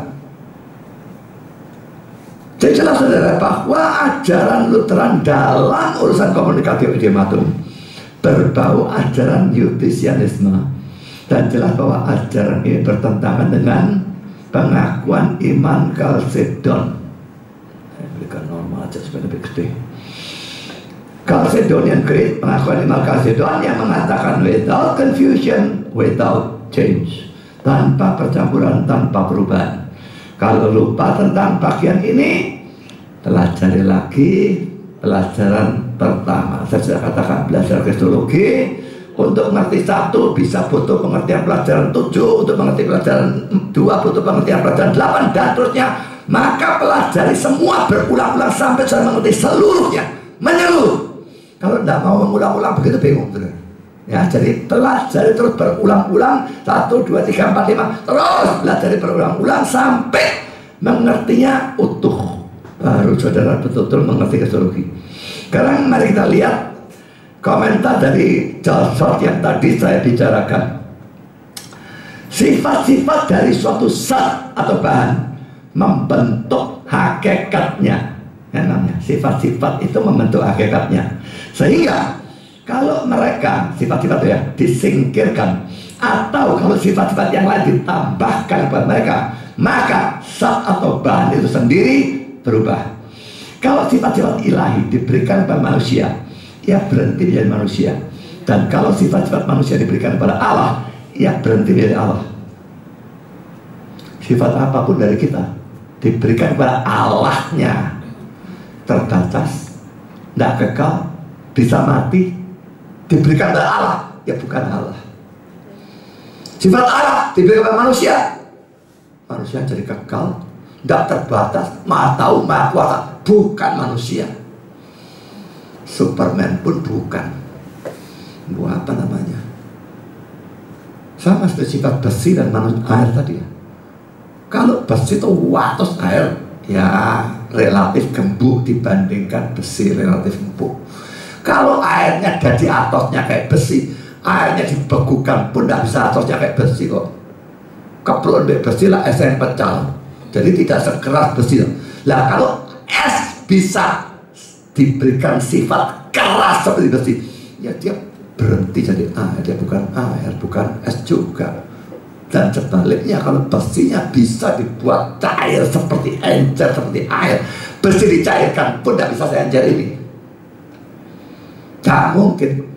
Jadi jelas saudara bahwa ajaran Lutheran dalam urusan komunikasi idiomatum berbau ajaran Yudisianisme, dan jelas bahwa ajaran ini bertentangan dengan pengakuan iman Kalsedon. Berikan normal aja supaya lebih gede. Kalsedonian Creed, pengakuan iman Kalsedon yang mengatakan without confusion, without change, tanpa percampuran, tanpa perubahan. Kalau lupa tentang bagian ini, pelajari lagi pelajaran pertama. Saya sudah katakan belajar kristologi. Untuk mengerti 1 bisa butuh pengertian pelajaran 7, untuk mengerti pelajaran 2 butuh pengertian pelajaran 8 dan seterusnya. Maka pelajari semua berulang-ulang sampai saya mengerti seluruhnya, menyeluruh. Kalau tidak mau mengulang-ulang begitu bingung, saudara. Ya, jadi pelajari terus berulang-ulang 1, 2, 3, 4, 5 terus pelajari berulang-ulang sampai mengertinya utuh. Baru saudara betul-betul mengerti kristologi. Sekarang mari kita lihat komentar dari Jasot yang tadi saya bicarakan. Sifat-sifat dari suatu zat atau bahan membentuk hakikatnya. Yang namanya sifat-sifat itu membentuk hakikatnya. Sehingga kalau mereka sifat-sifat itu ya disingkirkan, atau kalau sifat-sifat yang lain ditambahkan kepada mereka, maka zat atau bahan itu sendiri berubah. Kalau sifat-sifat ilahi diberikan kepada manusia, ia berhenti menjadi manusia. Dan kalau sifat-sifat manusia diberikan kepada Allah, ia berhenti menjadi Allah. Sifat apapun dari kita diberikan kepada Allahnya, terbatas, tidak kekal, bisa mati, diberikan kepada Allah, ya bukan Allah. Sifat Allah diberikan kepada manusia, manusia jadi kekal, tidak terbatas, maha tahu, maha kuasa, bukan manusia. Superman pun bukan. Apa namanya? Sama seperti sifat besi dan air tadi ya. Kalau besi itu watos, air ya relatif gembuk dibandingkan besi relatif empuk. Kalau airnya jadi atosnya kayak besi, airnya dibekukan pun tidak bisa atosnya kayak besi kok. Keperluan besi lah es yang pecah. Jadi tidak sekeras besi. Lah kalau es bisa diberikan sifat keras seperti besi, ya dia berhenti jadi air, dia bukan air, bukan es juga. Dan sebaliknya, kalau besinya bisa dibuat cair seperti encer, seperti air, besi dicairkan pun tidak bisa seencer ini. Tak mungkin.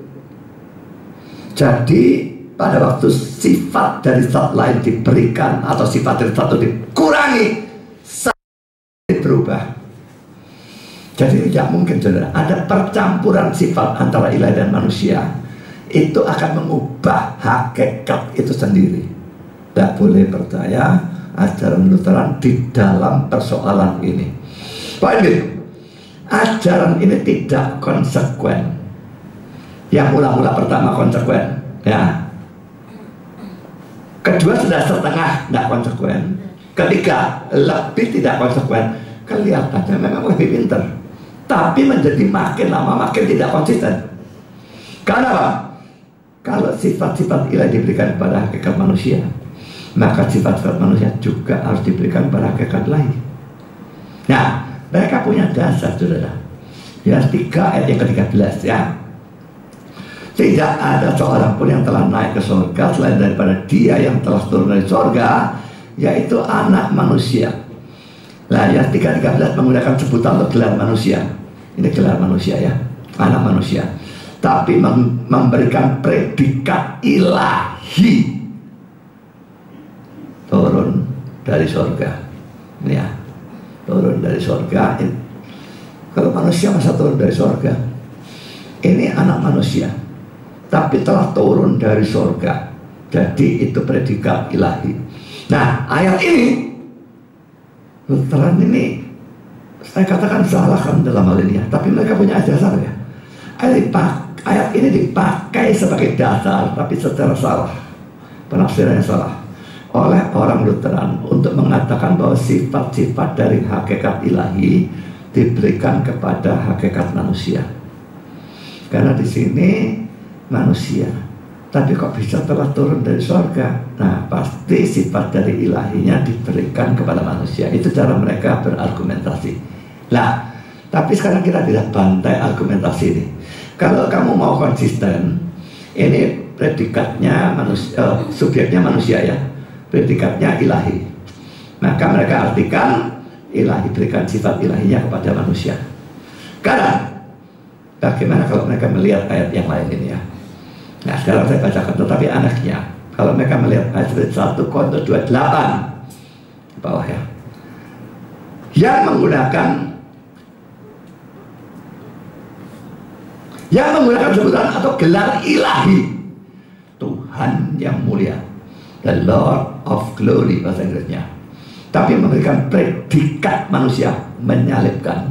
Jadi pada waktu sifat dari zat lain diberikan atau sifat dari satu dikurangi, berubah. Jadi tidak mungkin, saudara, ada percampuran sifat antara ilahi dan manusia. Itu akan mengubah hakikat itu sendiri. Tidak boleh percaya ajaran Lutheran di dalam persoalan ini. Poin ini, ajaran ini tidak konsekuen. Yang mula-mula pertama konsekuen, ya. Kedua sudah setengah tidak konsekuen. Ketiga lebih tidak konsekuen. Kelihatannya memang lebih pintar, tapi menjadi makin lama makin tidak konsisten. Karena apa? Kalau sifat-sifat ilahi diberikan kepada hakikat manusia, maka sifat-sifat manusia juga harus diberikan pada hakikat lain. Nah, mereka punya dasar, saudara. Ya, 3 ayat yang ke-13, ya. Tidak ada seorang pun yang telah naik ke surga selain daripada Dia yang telah turun dari surga, yaitu Anak Manusia. Nah, ya, 3:13 menggunakan sebutan untuk gelar manusia. Ini gelar manusia, ya, Anak Manusia. Tapi memberikan predikat ilahi, turun dari surga. Ya, turun dari surga. Kalau manusia masa turun dari surga? Ini anak manusia, tapi telah turun dari surga. Jadi itu predikat ilahi. Nah, ayat ini Lutheran ini saya katakan salah kan dalam hal ini, ya. Tapi mereka punya dasar, ya. Ayat ini dipakai sebagai dasar, tapi secara salah, penafsirannya salah oleh orang Lutheran untuk mengatakan bahwa sifat-sifat dari hakikat ilahi diberikan kepada hakikat manusia. Karena di sini manusia, tapi kok bisa telah turun dari surga? Nah, pasti sifat dari ilahinya diberikan kepada manusia. Itu cara mereka berargumentasi. Nah, tapi sekarang kita tidak bantai argumentasi ini. Kalau kamu mau konsisten, ini predikatnya manusia, subjeknya manusia, ya, predikatnya ilahi. Maka mereka artikan ilahi, berikan sifat ilahinya kepada manusia. Sekarang, bagaimana kalau mereka melihat ayat yang lain ini, ya? Nah, sekarang saya bacakan, tetapi anehnya kalau mereka melihat ayat 1 Korintus 2:8 di bawah, ya, yang menggunakan sebutan atau gelar ilahi, Tuhan yang mulia, the Lord of Glory bahasa Inggrisnya, tapi memberikan predikat manusia, menyalibkan.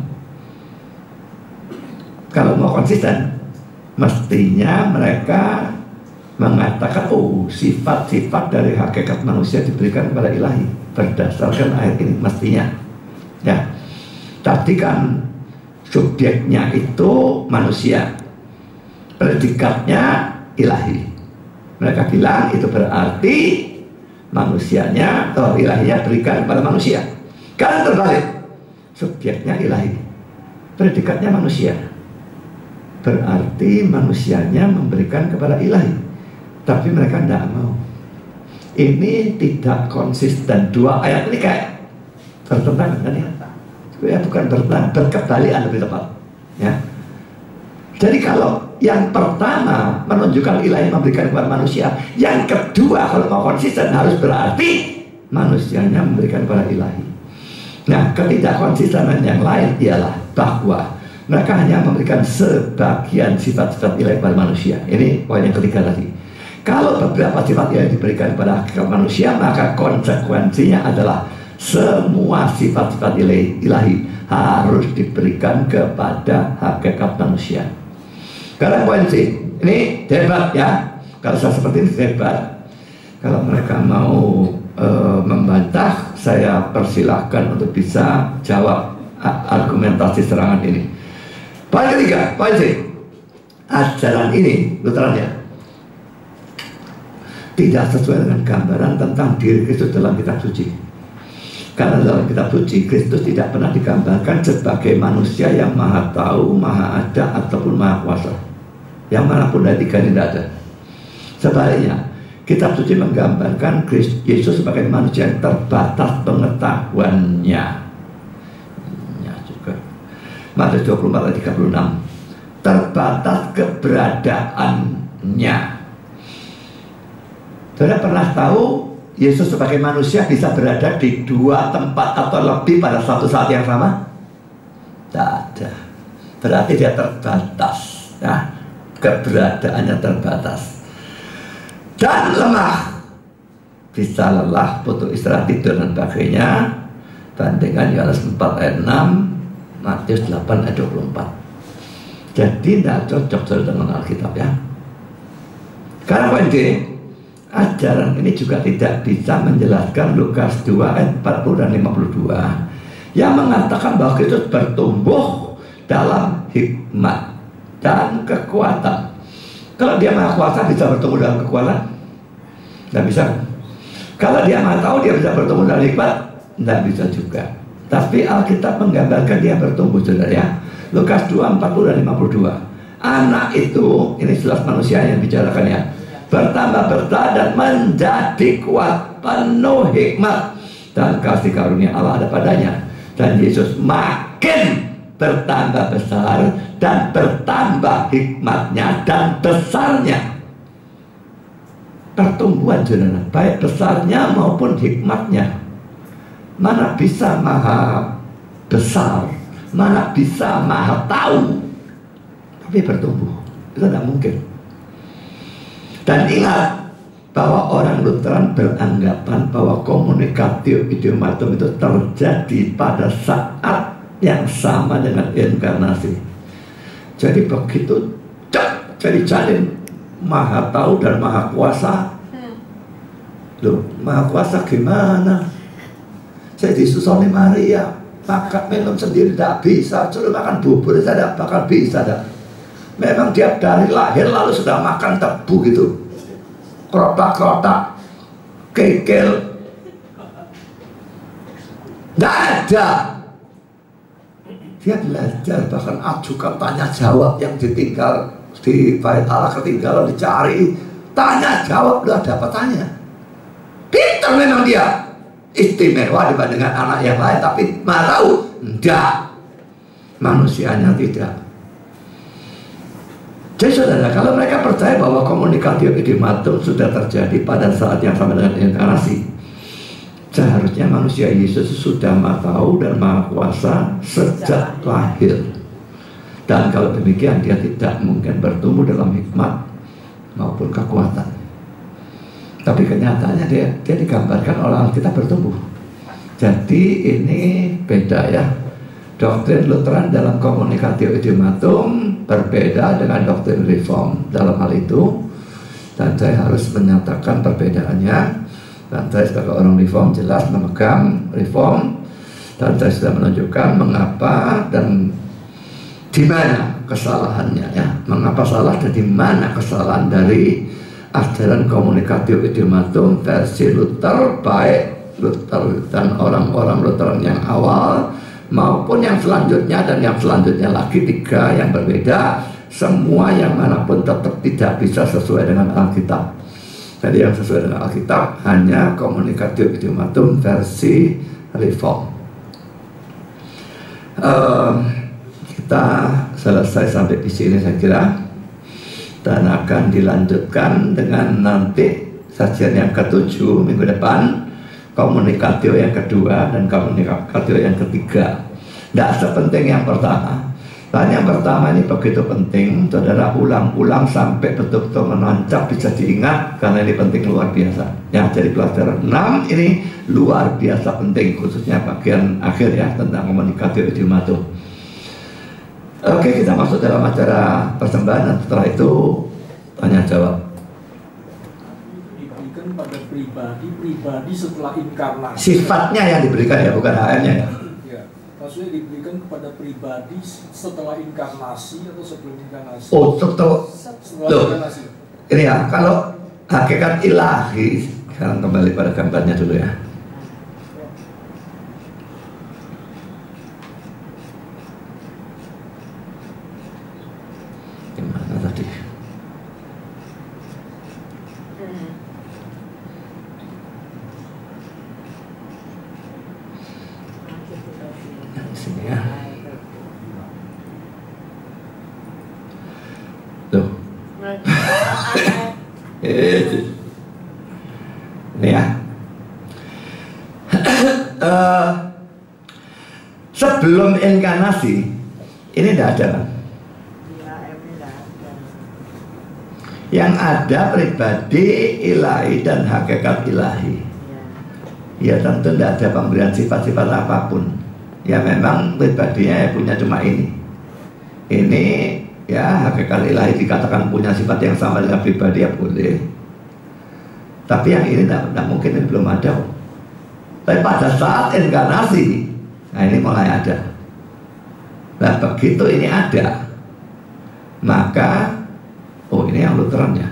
Kalau mau konsisten, mestinya mereka mengatakan, oh, sifat-sifat dari hakikat manusia diberikan kepada ilahi berdasarkan ayat ini, mestinya, ya. Tadi kan subjeknya itu manusia, predikatnya ilahi. Mereka bilang itu berarti manusianya atau ilahinya berikan kepada manusia. Karena terbalik, subjeknya ilahi, predikatnya manusia, berarti manusianya memberikan kepada ilahi. Tapi mereka tidak mau. Ini tidak konsisten. Dua ayat ini kayak bertentangan, kan, ya? Bukan bertentangan, berkebalikan lebih tepat, ya. Jadi kalau yang pertama menunjukkan ilahi memberikan kepada manusia, yang kedua kalau mau konsisten harus berarti manusianya memberikan kepada ilahi. Nah, ketidakkonsistenan yang lain ialah bahwa mereka hanya memberikan sebagian sifat-sifat ilahi kepada manusia. Ini poin yang ketiga tadi. Kalau beberapa sifat ilahi diberikan kepada hakikat manusia, maka konsekuensinya adalah semua sifat-sifat ilahi harus diberikan kepada hakikat manusia. Sekarang poin C, ini debat, ya. Kalau saya seperti ini debat. Kalau mereka mau membantah, saya persilahkan untuk bisa jawab argumentasi serangan ini. Poin ketiga, poin C, ajaran ini Lutheran, ya, tidak sesuai dengan gambaran tentang diri Kristus dalam kitab suci. Karena dalam kitab suci Kristus tidak pernah digambarkan sebagai manusia yang maha tahu, maha ada, ataupun maha kuasa. Yang manapun dari tiga ini tidak ada. Sebaliknya, Kitab suci menggambarkan Yesus sebagai manusia yang terbatas pengetahuannya. Ya juga. Matius 24 ayat 36. Terbatas keberadaannya. Saudara pernah tahu Yesus sebagai manusia bisa berada di dua tempat atau lebih pada satu saat yang sama? Tidak ada. Berarti dia terbatas. Ya, keberadaannya terbatas. Dan lemah, bisa lelah, butuh istirahat, tidur dan sebagainya. Bandingkan Yohanes 4 ayat 6, Matius 8 ayat 24. Jadi tidak cocok dengan Alkitab ya. Karena penting, ajaran ini juga tidak bisa menjelaskan Lukas 2 ayat 40 dan 52 yang mengatakan bahwa Kristus bertumbuh dalam hikmat dan kekuatan. Kalau dia maha kuasa bisa bertumbuh dalam kekuatan? Tidak bisa. Kalau dia maha tahu dia bisa bertumbuh dalam hikmat? Tidak bisa juga. Tapi Alkitab menggambarkan dia bertumbuh, saudara ya. Lukas 2, 40 dan 52. Anak itu, ini jelas manusia yang bicarakan ya, bertambah besar dan menjadi kuat, penuh hikmat dan kasih karunia Allah ada padanya. Dan Yesus makin bertambah besar dan bertambah hikmatnya dan besarnya. Pertumbuhan saudara, baik besarnya maupun hikmatnya. Mana bisa maha besar, mana bisa maha tahu, tapi bertumbuh itu tidak mungkin. Dan ingat bahwa orang Lutheran beranggapan bahwa komunikatio idiomatum itu terjadi pada saat yang sama dengan inkarnasi. Jadi begitu jadi jalin maha tahu dan maha kuasa. Loh, maha kuasa gimana? Saya disusoni Maria, makan minum sendiri tidak bisa, suruh makan bubur saya tidak bakal bisa dah. Memang dia dari lahir lalu sudah makan tebu gitu, kerotak-kerotak, kekil, tidak ada. Dia belajar, bahkan ajukan tanya jawab yang ditinggal di bait Allah, ketinggalan dicari, tanya jawab udah dapat tanya. Pintar memang dia, istimewa dibandingkan anak yang lain, tapi marau enggak, manusianya tidak. Jadi saudara, kalau mereka percaya bahwa komunikatio idiomatum sudah terjadi pada saat yang sama dengan inkarnasi, seharusnya manusia Yesus sudah maha tahu dan maha kuasa sejak lahir. Dan kalau demikian dia tidak mungkin bertumbuh dalam hikmat maupun kekuatan. Tapi kenyataannya dia digambarkan oleh Alkitab bertumbuh. Jadi ini beda ya. Doktrin Lutheran dalam komunikatio idiomatum berbeda dengan doktrin Reform dalam hal itu. Dan saya harus menyatakan perbedaannya. Dan saya sebagai orang Reform jelas memegang Reform. Dan saya sudah menunjukkan mengapa dan di mana kesalahannya ya. Mengapa salah dan di mana kesalahan dari ajaran komunikatio idiomatum versi Luther, baik Luther dan orang-orang Lutheran yang awal maupun yang selanjutnya dan yang selanjutnya lagi, tiga yang berbeda, semua yang manapun tetap tidak bisa sesuai dengan Alkitab. Jadi yang sesuai dengan Alkitab hanya komunikatio idiomatum versi Reform. Kita selesai sampai di sini saya kira, dan akan dilanjutkan dengan nanti sajian yang ke-7 minggu depan, komunikatio yang kedua dan komunikatio yang ketiga. Tidak sepenting yang pertama. Dan yang pertama ini begitu penting, saudara ulang-ulang sampai betul-betul menancap, bisa diingat karena ini penting luar biasa. Ya, jadi pelajaran 6 ini luar biasa penting, khususnya bagian akhir ya tentang komunikatio idiomatum. Oke, kita masuk dalam acara persembahan dan setelah itu tanya jawab. Diberikan pada pribadi setelah inkarnasi. Sifatnya yang diberikan ya, bukan HM-nya ya. Ya, maksudnya diberikan kepada pribadi setelah inkarnasi atau sebelum inkarnasi. Oh, setelah inkarnasi. Ini ya, kalau hakikat ilahi, sekarang kembali pada gambarnya dulu ya. Ini ya. Sebelum inkarnasi ini tidak ada kan? Yang ada pribadi ilahi dan hakikat ilahi. Ya tentu tidak ada pemberian sifat-sifat apapun. Ya memang pribadinya punya cuma ini. Ini ya hakikat ilahi dikatakan punya sifat yang sama dengan pribadi ya boleh. Tapi yang ini tidak mungkin, ini belum ada. Tapi pada saat inkarnasi, nah ini mulai ada. Nah begitu ini ada, maka oh ini yang Lutheran ya.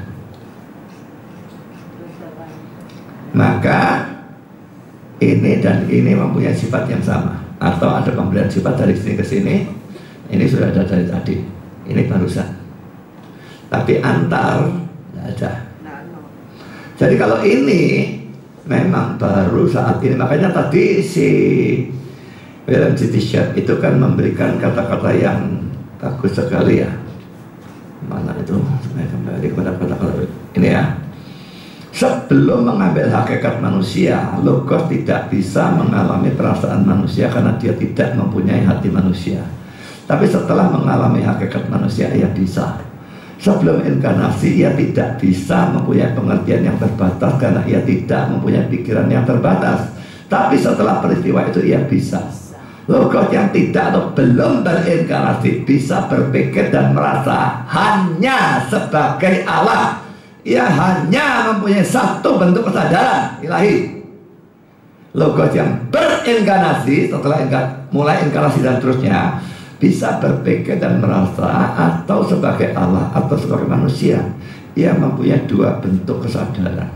Maka ini dan ini mempunyai sifat yang sama, atau ada pemberian sifat dari sini ke sini. Ini sudah ada dari tadi. Ini barusan. Tapi antar tidak ada. Jadi kalau ini memang baru saat ini, makanya tadi si William G. Tischer itu kan memberikan kata-kata yang bagus sekali ya. Mana itu? Saya kembali kepada kata-kata ini ya. Sebelum mengambil hakikat manusia, Logos tidak bisa mengalami perasaan manusia karena dia tidak mempunyai hati manusia. Tapi setelah mengalami hakikat manusia, ia bisa. Sebelum inkarnasi, ia tidak bisa mempunyai pengertian yang terbatas karena ia tidak mempunyai pikiran yang terbatas. Tapi setelah peristiwa itu ia bisa. Logos yang tidak atau belum berinkarnasi bisa berpikir dan merasa hanya sebagai Allah. Ia hanya mempunyai satu bentuk kesadaran ilahi. Logos yang berinkarnasi setelah mulai inkarnasi dan terusnya bisa berpikir dan merasa atau sebagai Allah atau sebagai manusia. Ia mempunyai dua bentuk kesadaran.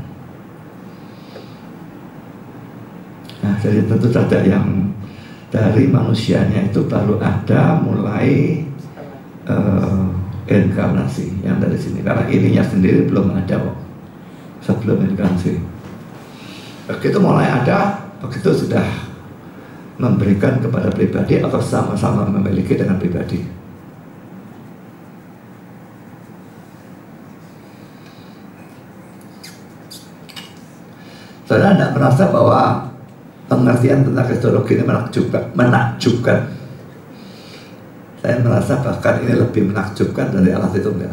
Nah, jadi tentu saja yang dari manusianya itu baru ada mulai inkarnasi yang dari sini. Karena ininya sendiri belum ada kok sebelum inkarnasi. Begitu mulai ada, begitu sudah memberikan kepada pribadi atau sama-sama memiliki dengan pribadi. Saudara tidak merasa bahwa pengertian tentang kristologi ini menakjubkan. Saya merasa bahkan ini lebih menakjubkan dari Allah Tritunggal.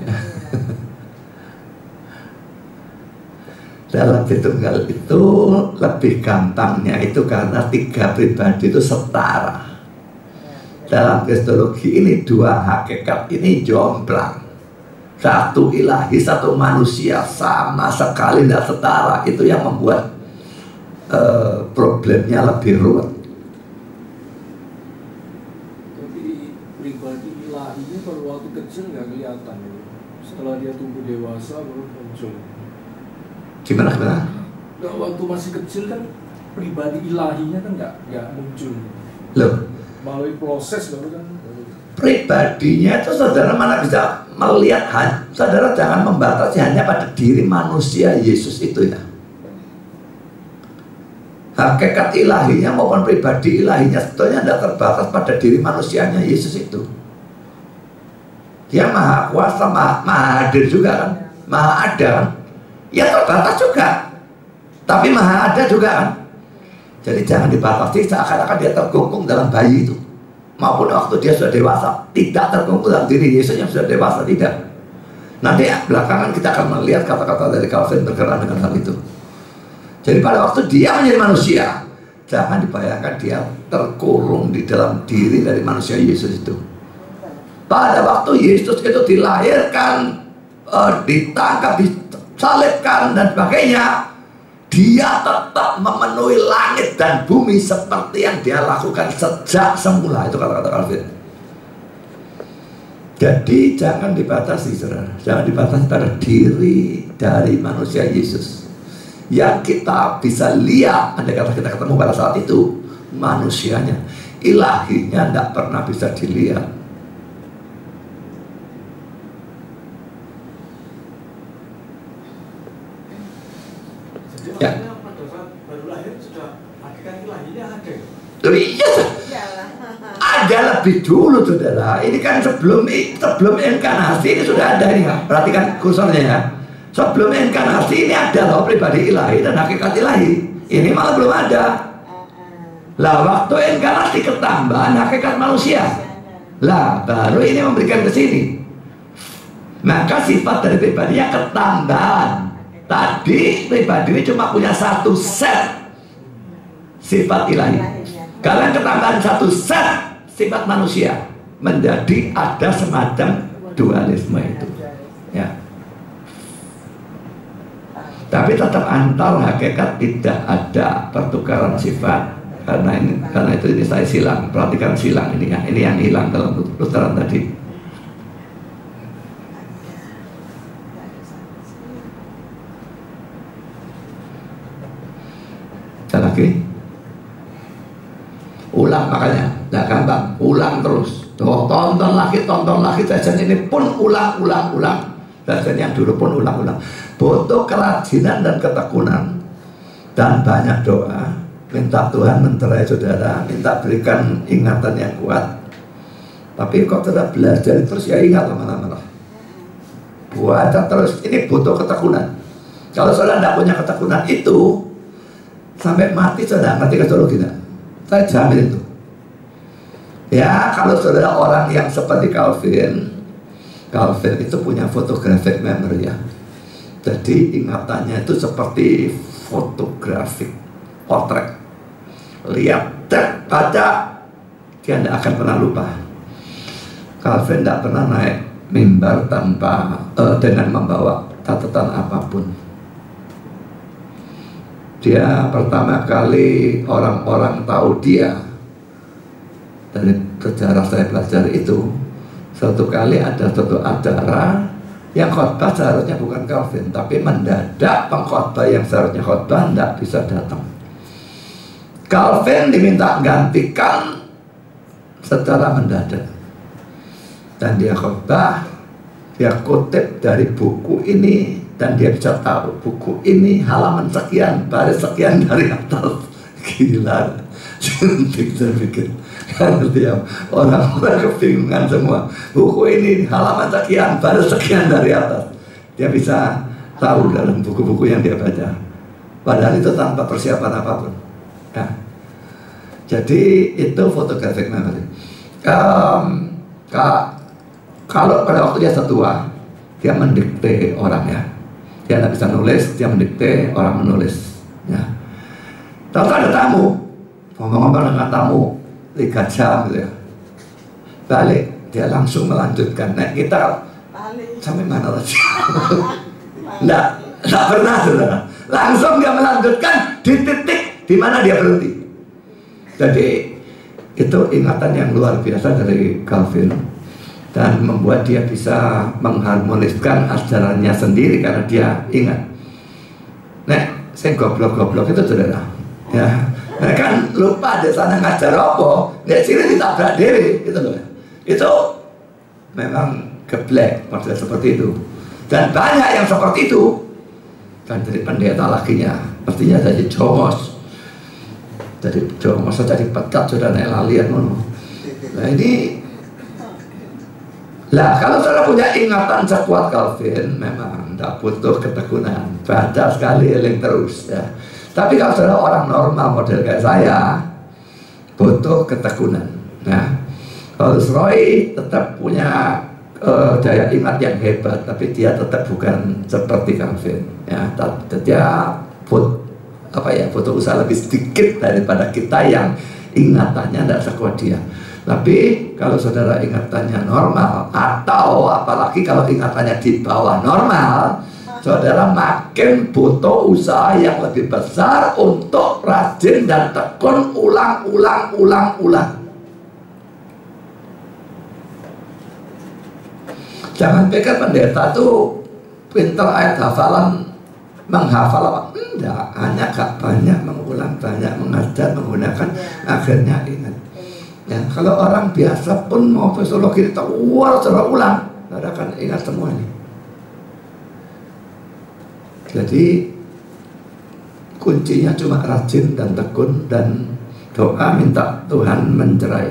Dalam Tritunggal itu lebih gampangnya itu karena tiga pribadi itu setara. Dalam kristologi ini dua hakikat ini jomplang. Satu ilahi, satu manusia, sama sekali tidak setara. Itu yang membuat problemnya lebih ruwet. Tapi pribadi ilahinya pada waktu kecil nggak kelihatan. Setelah dia tumbuh dewasa baru muncul. Gimana? Nah, waktu masih kecil kan pribadi ilahinya kan nggak muncul. Loh, melalui proses baru kan. Pribadinya itu saudara mana bisa melihat, saudara jangan membatasi hanya pada diri manusia Yesus itu ya. Hakikat ilahinya maupun pribadi ilahinya sebetulnya tidak terbatas pada diri manusianya Yesus itu. Dia maha kuasa, maha hadir juga kan, maha ada kan. Ya terbatas juga, tapi maha ada juga kan. Jadi jangan dibatasi seakan-akan dia terkungkung dalam bayi itu, maupun waktu dia sudah dewasa tidak terkungkung dalam diri Yesus yang sudah dewasa, tidak. Nanti belakangan kita akan melihat kata-kata dari Calvin berkenaan dengan hal itu. Jadi pada waktu dia menjadi manusia, jangan dibayangkan dia terkurung di dalam diri dari manusia Yesus itu. Pada waktu Yesus itu dilahirkan, ditangkap, disalibkan dan sebagainya, dia tetap memenuhi langit dan bumi seperti yang dia lakukan sejak semula. Itu kata-kata Calvin. Jadi jangan dibatasi, saudara. Jangan dibatasi pada diri dari manusia Yesus. Yang kita bisa lihat, andai kata kita ketemu pada saat itu, manusianya, ilahinya tidak pernah bisa dilihat. Ya. Pada saat baru lahir sudah hakikat ilahinya ada. Iya, ada lebih dulu, saudara. Ini kan sebelum inkarnasi ini sudah ada ini. Perhatikan kursornya ya. Sebelum inkarnasi ini ada loh pribadi ilahi dan hakikat ilahi. Ini malah belum ada. Lah waktu inkarnasi ketambahan hakikat manusia. Lah baru ini memberikan ke sini. Maka sifat dari pribadinya ketambahan. Tadi pribadi ini cuma punya satu set sifat ilahi. Kalian ketambahan satu set sifat manusia, menjadi ada semacam dualisme itu. Ya. Tapi tetap antar hakikat tidak ada pertukaran sifat. Karena itu ini saya silang. Perhatikan silang ini ya. Ini yang hilang dalam tulisan tadi. Dan lagi ulang, makanya nggak gampang, ulang terus. Tonton lagi jajan ini pun ulang. Jajan yang dulu pun ulang. Butuh kerajinan dan ketekunan dan banyak doa. Minta Tuhan menterai saudara, minta berikan ingatan yang kuat. Tapi kok tidak belajar terus ya ingat lama-lama. Baca terus, ini butuh ketekunan. Kalau saudara tidak punya ketekunan itu, sampai mati saudara ngerti kristologi tidak? Saya jamin itu. Ya kalau saudara orang yang seperti Calvin itu punya photographic memory ya. Jadi ingatannya itu seperti fotografik, potret. Lihat, baca, dia tidak akan pernah lupa. Calvin tidak pernah naik mimbar tanpa dengan membawa catatan apapun. Dia pertama kali orang-orang tahu dia dari sejarah saya belajar itu. Suatu kali ada suatu acara yang khotbah seharusnya bukan Calvin, tapi mendadak pengkhotbah yang seharusnya khotbah tidak bisa datang. Calvin diminta gantikan secara mendadak, dan dia khotbah, dia kutip dari buku ini, dan dia bisa tahu buku ini halaman sekian, baris sekian dari atas. Gila, cantik saya pikir. Orang-orang kebingungan semua. Buku ini halaman sekian, baris sekian dari atas. Dia bisa tahu dalam buku-buku yang dia baca. Padahal itu tanpa persiapan apapun. Nah, jadi itu photographic memory. Kalau pada waktu dia setua, dia mendikte orang ya. Dia tidak bisa nulis, dia mendikte, orang menulis. Ya. Tahu ada tamu, ngomong-ngomong dengan tamu 3 jam gitu ya. Balik, dia langsung melanjutkan. Nah kita sampai mana lagi? Nggak pernah saudara. Langsung dia melanjutkan di titik di mana dia berhenti. Jadi itu ingatan yang luar biasa dari Calvin, dan membuat dia bisa mengharmoniskan ajarannya sendiri karena dia ingat. Nah, saya goblok-goblok itu saudara. Ya, nah kan lupa di sana ngajar apa, di sini ditabrak diri, gitu loh. Itu memang geblek pada seperti itu, dan banyak yang seperti itu. Dan dari pendeta lakinya, pastinya jadi jongos, jadi jongos saja dipecat sudah naik lalian mono. Nah ini, lah kalau saudara punya ingatan sekuat Calvin, memang tidak butuh ketekunan, baca sekali, eling terus ya. Tapi kalau saudara orang normal model kayak saya, butuh ketekunan. Nah, Paulus Roy tetap punya daya ingat yang hebat, tapi dia tetap bukan seperti Calvin. Ya, dia butuh usaha lebih sedikit daripada kita yang ingatannya tidak sekuat dia. Tapi kalau saudara ingatannya normal, atau apalagi kalau ingatannya di bawah normal, saudara makin butuh usaha yang lebih besar untuk rajin dan tekun ulang. Jangan pikir pendeta tuh pintar ayat hafalan, menghafal apa? Enggak, hanya gak banyak mengulang, banyak mengajar, menggunakan, akhirnya ingat. Ya, kalau orang biasa pun mau kristologi tahu, saudara ulang, saudara akan ingat semua ini. Jadi kuncinya cuma rajin dan tekun dan doa minta Tuhan mencerai.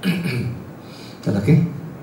Ada lagi?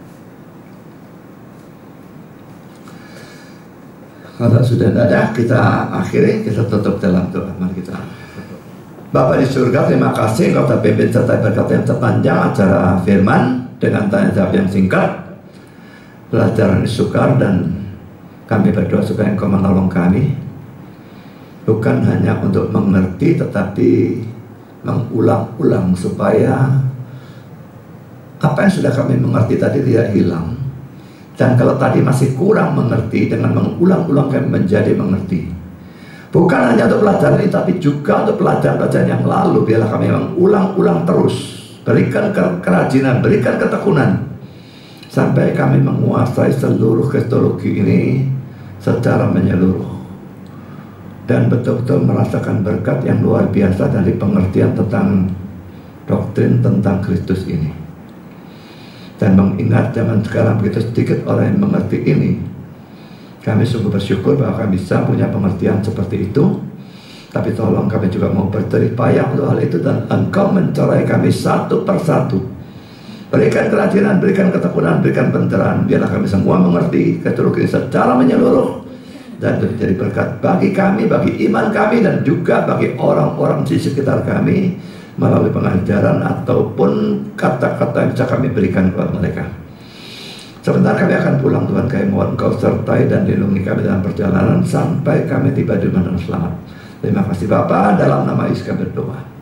Kalau sudah ada, kita akhiri, kita tutup dalam doa. Mari kita. Bapa di surga, terima kasih Engkau telah pimpin serta berkata yang terpanjang acara firman dengan tanya jawab yang singkat, pelajaran sukar, dan kami berdoa supaya Engkau menolong kami bukan hanya untuk mengerti tetapi mengulang-ulang supaya apa yang sudah kami mengerti tadi tidak hilang. Dan kalau tadi masih kurang mengerti, dengan mengulang-ulang kami menjadi mengerti. Bukan hanya untuk pelajaran ini, tapi juga untuk pelajaran-pelajaran yang lalu. Biarlah kami mengulang-ulang terus. Berikan kerajinan, berikan ketekunan, sampai kami menguasai seluruh kristologi ini secara menyeluruh. Dan betul-betul merasakan berkat yang luar biasa dari pengertian tentang doktrin tentang Kristus ini. Dan mengingat zaman sekarang begitu sedikit orang yang mengerti ini. Kami sungguh bersyukur bahwa kami bisa punya pengertian seperti itu. Tapi tolong kami juga mau berjerih payah untuk hal itu, dan Engkau mencerai kami satu persatu. Berikan kerajinan, berikan ketekunan, berikan pencerahan. Biarlah kami semua mengerti kristologi secara menyeluruh, dan menjadi berkat bagi kami, bagi iman kami, dan juga bagi orang-orang di sekitar kami, melalui pengajaran ataupun kata-kata yang bisa kami berikan kepada mereka. Sebentar kami akan pulang, Tuhan. Kami mohon Engkau sertai dan lindungi kami dalam perjalanan sampai kami tiba di rumah dengan selamat. Terima kasih Bapa, dalam nama Yesus kami berdoa.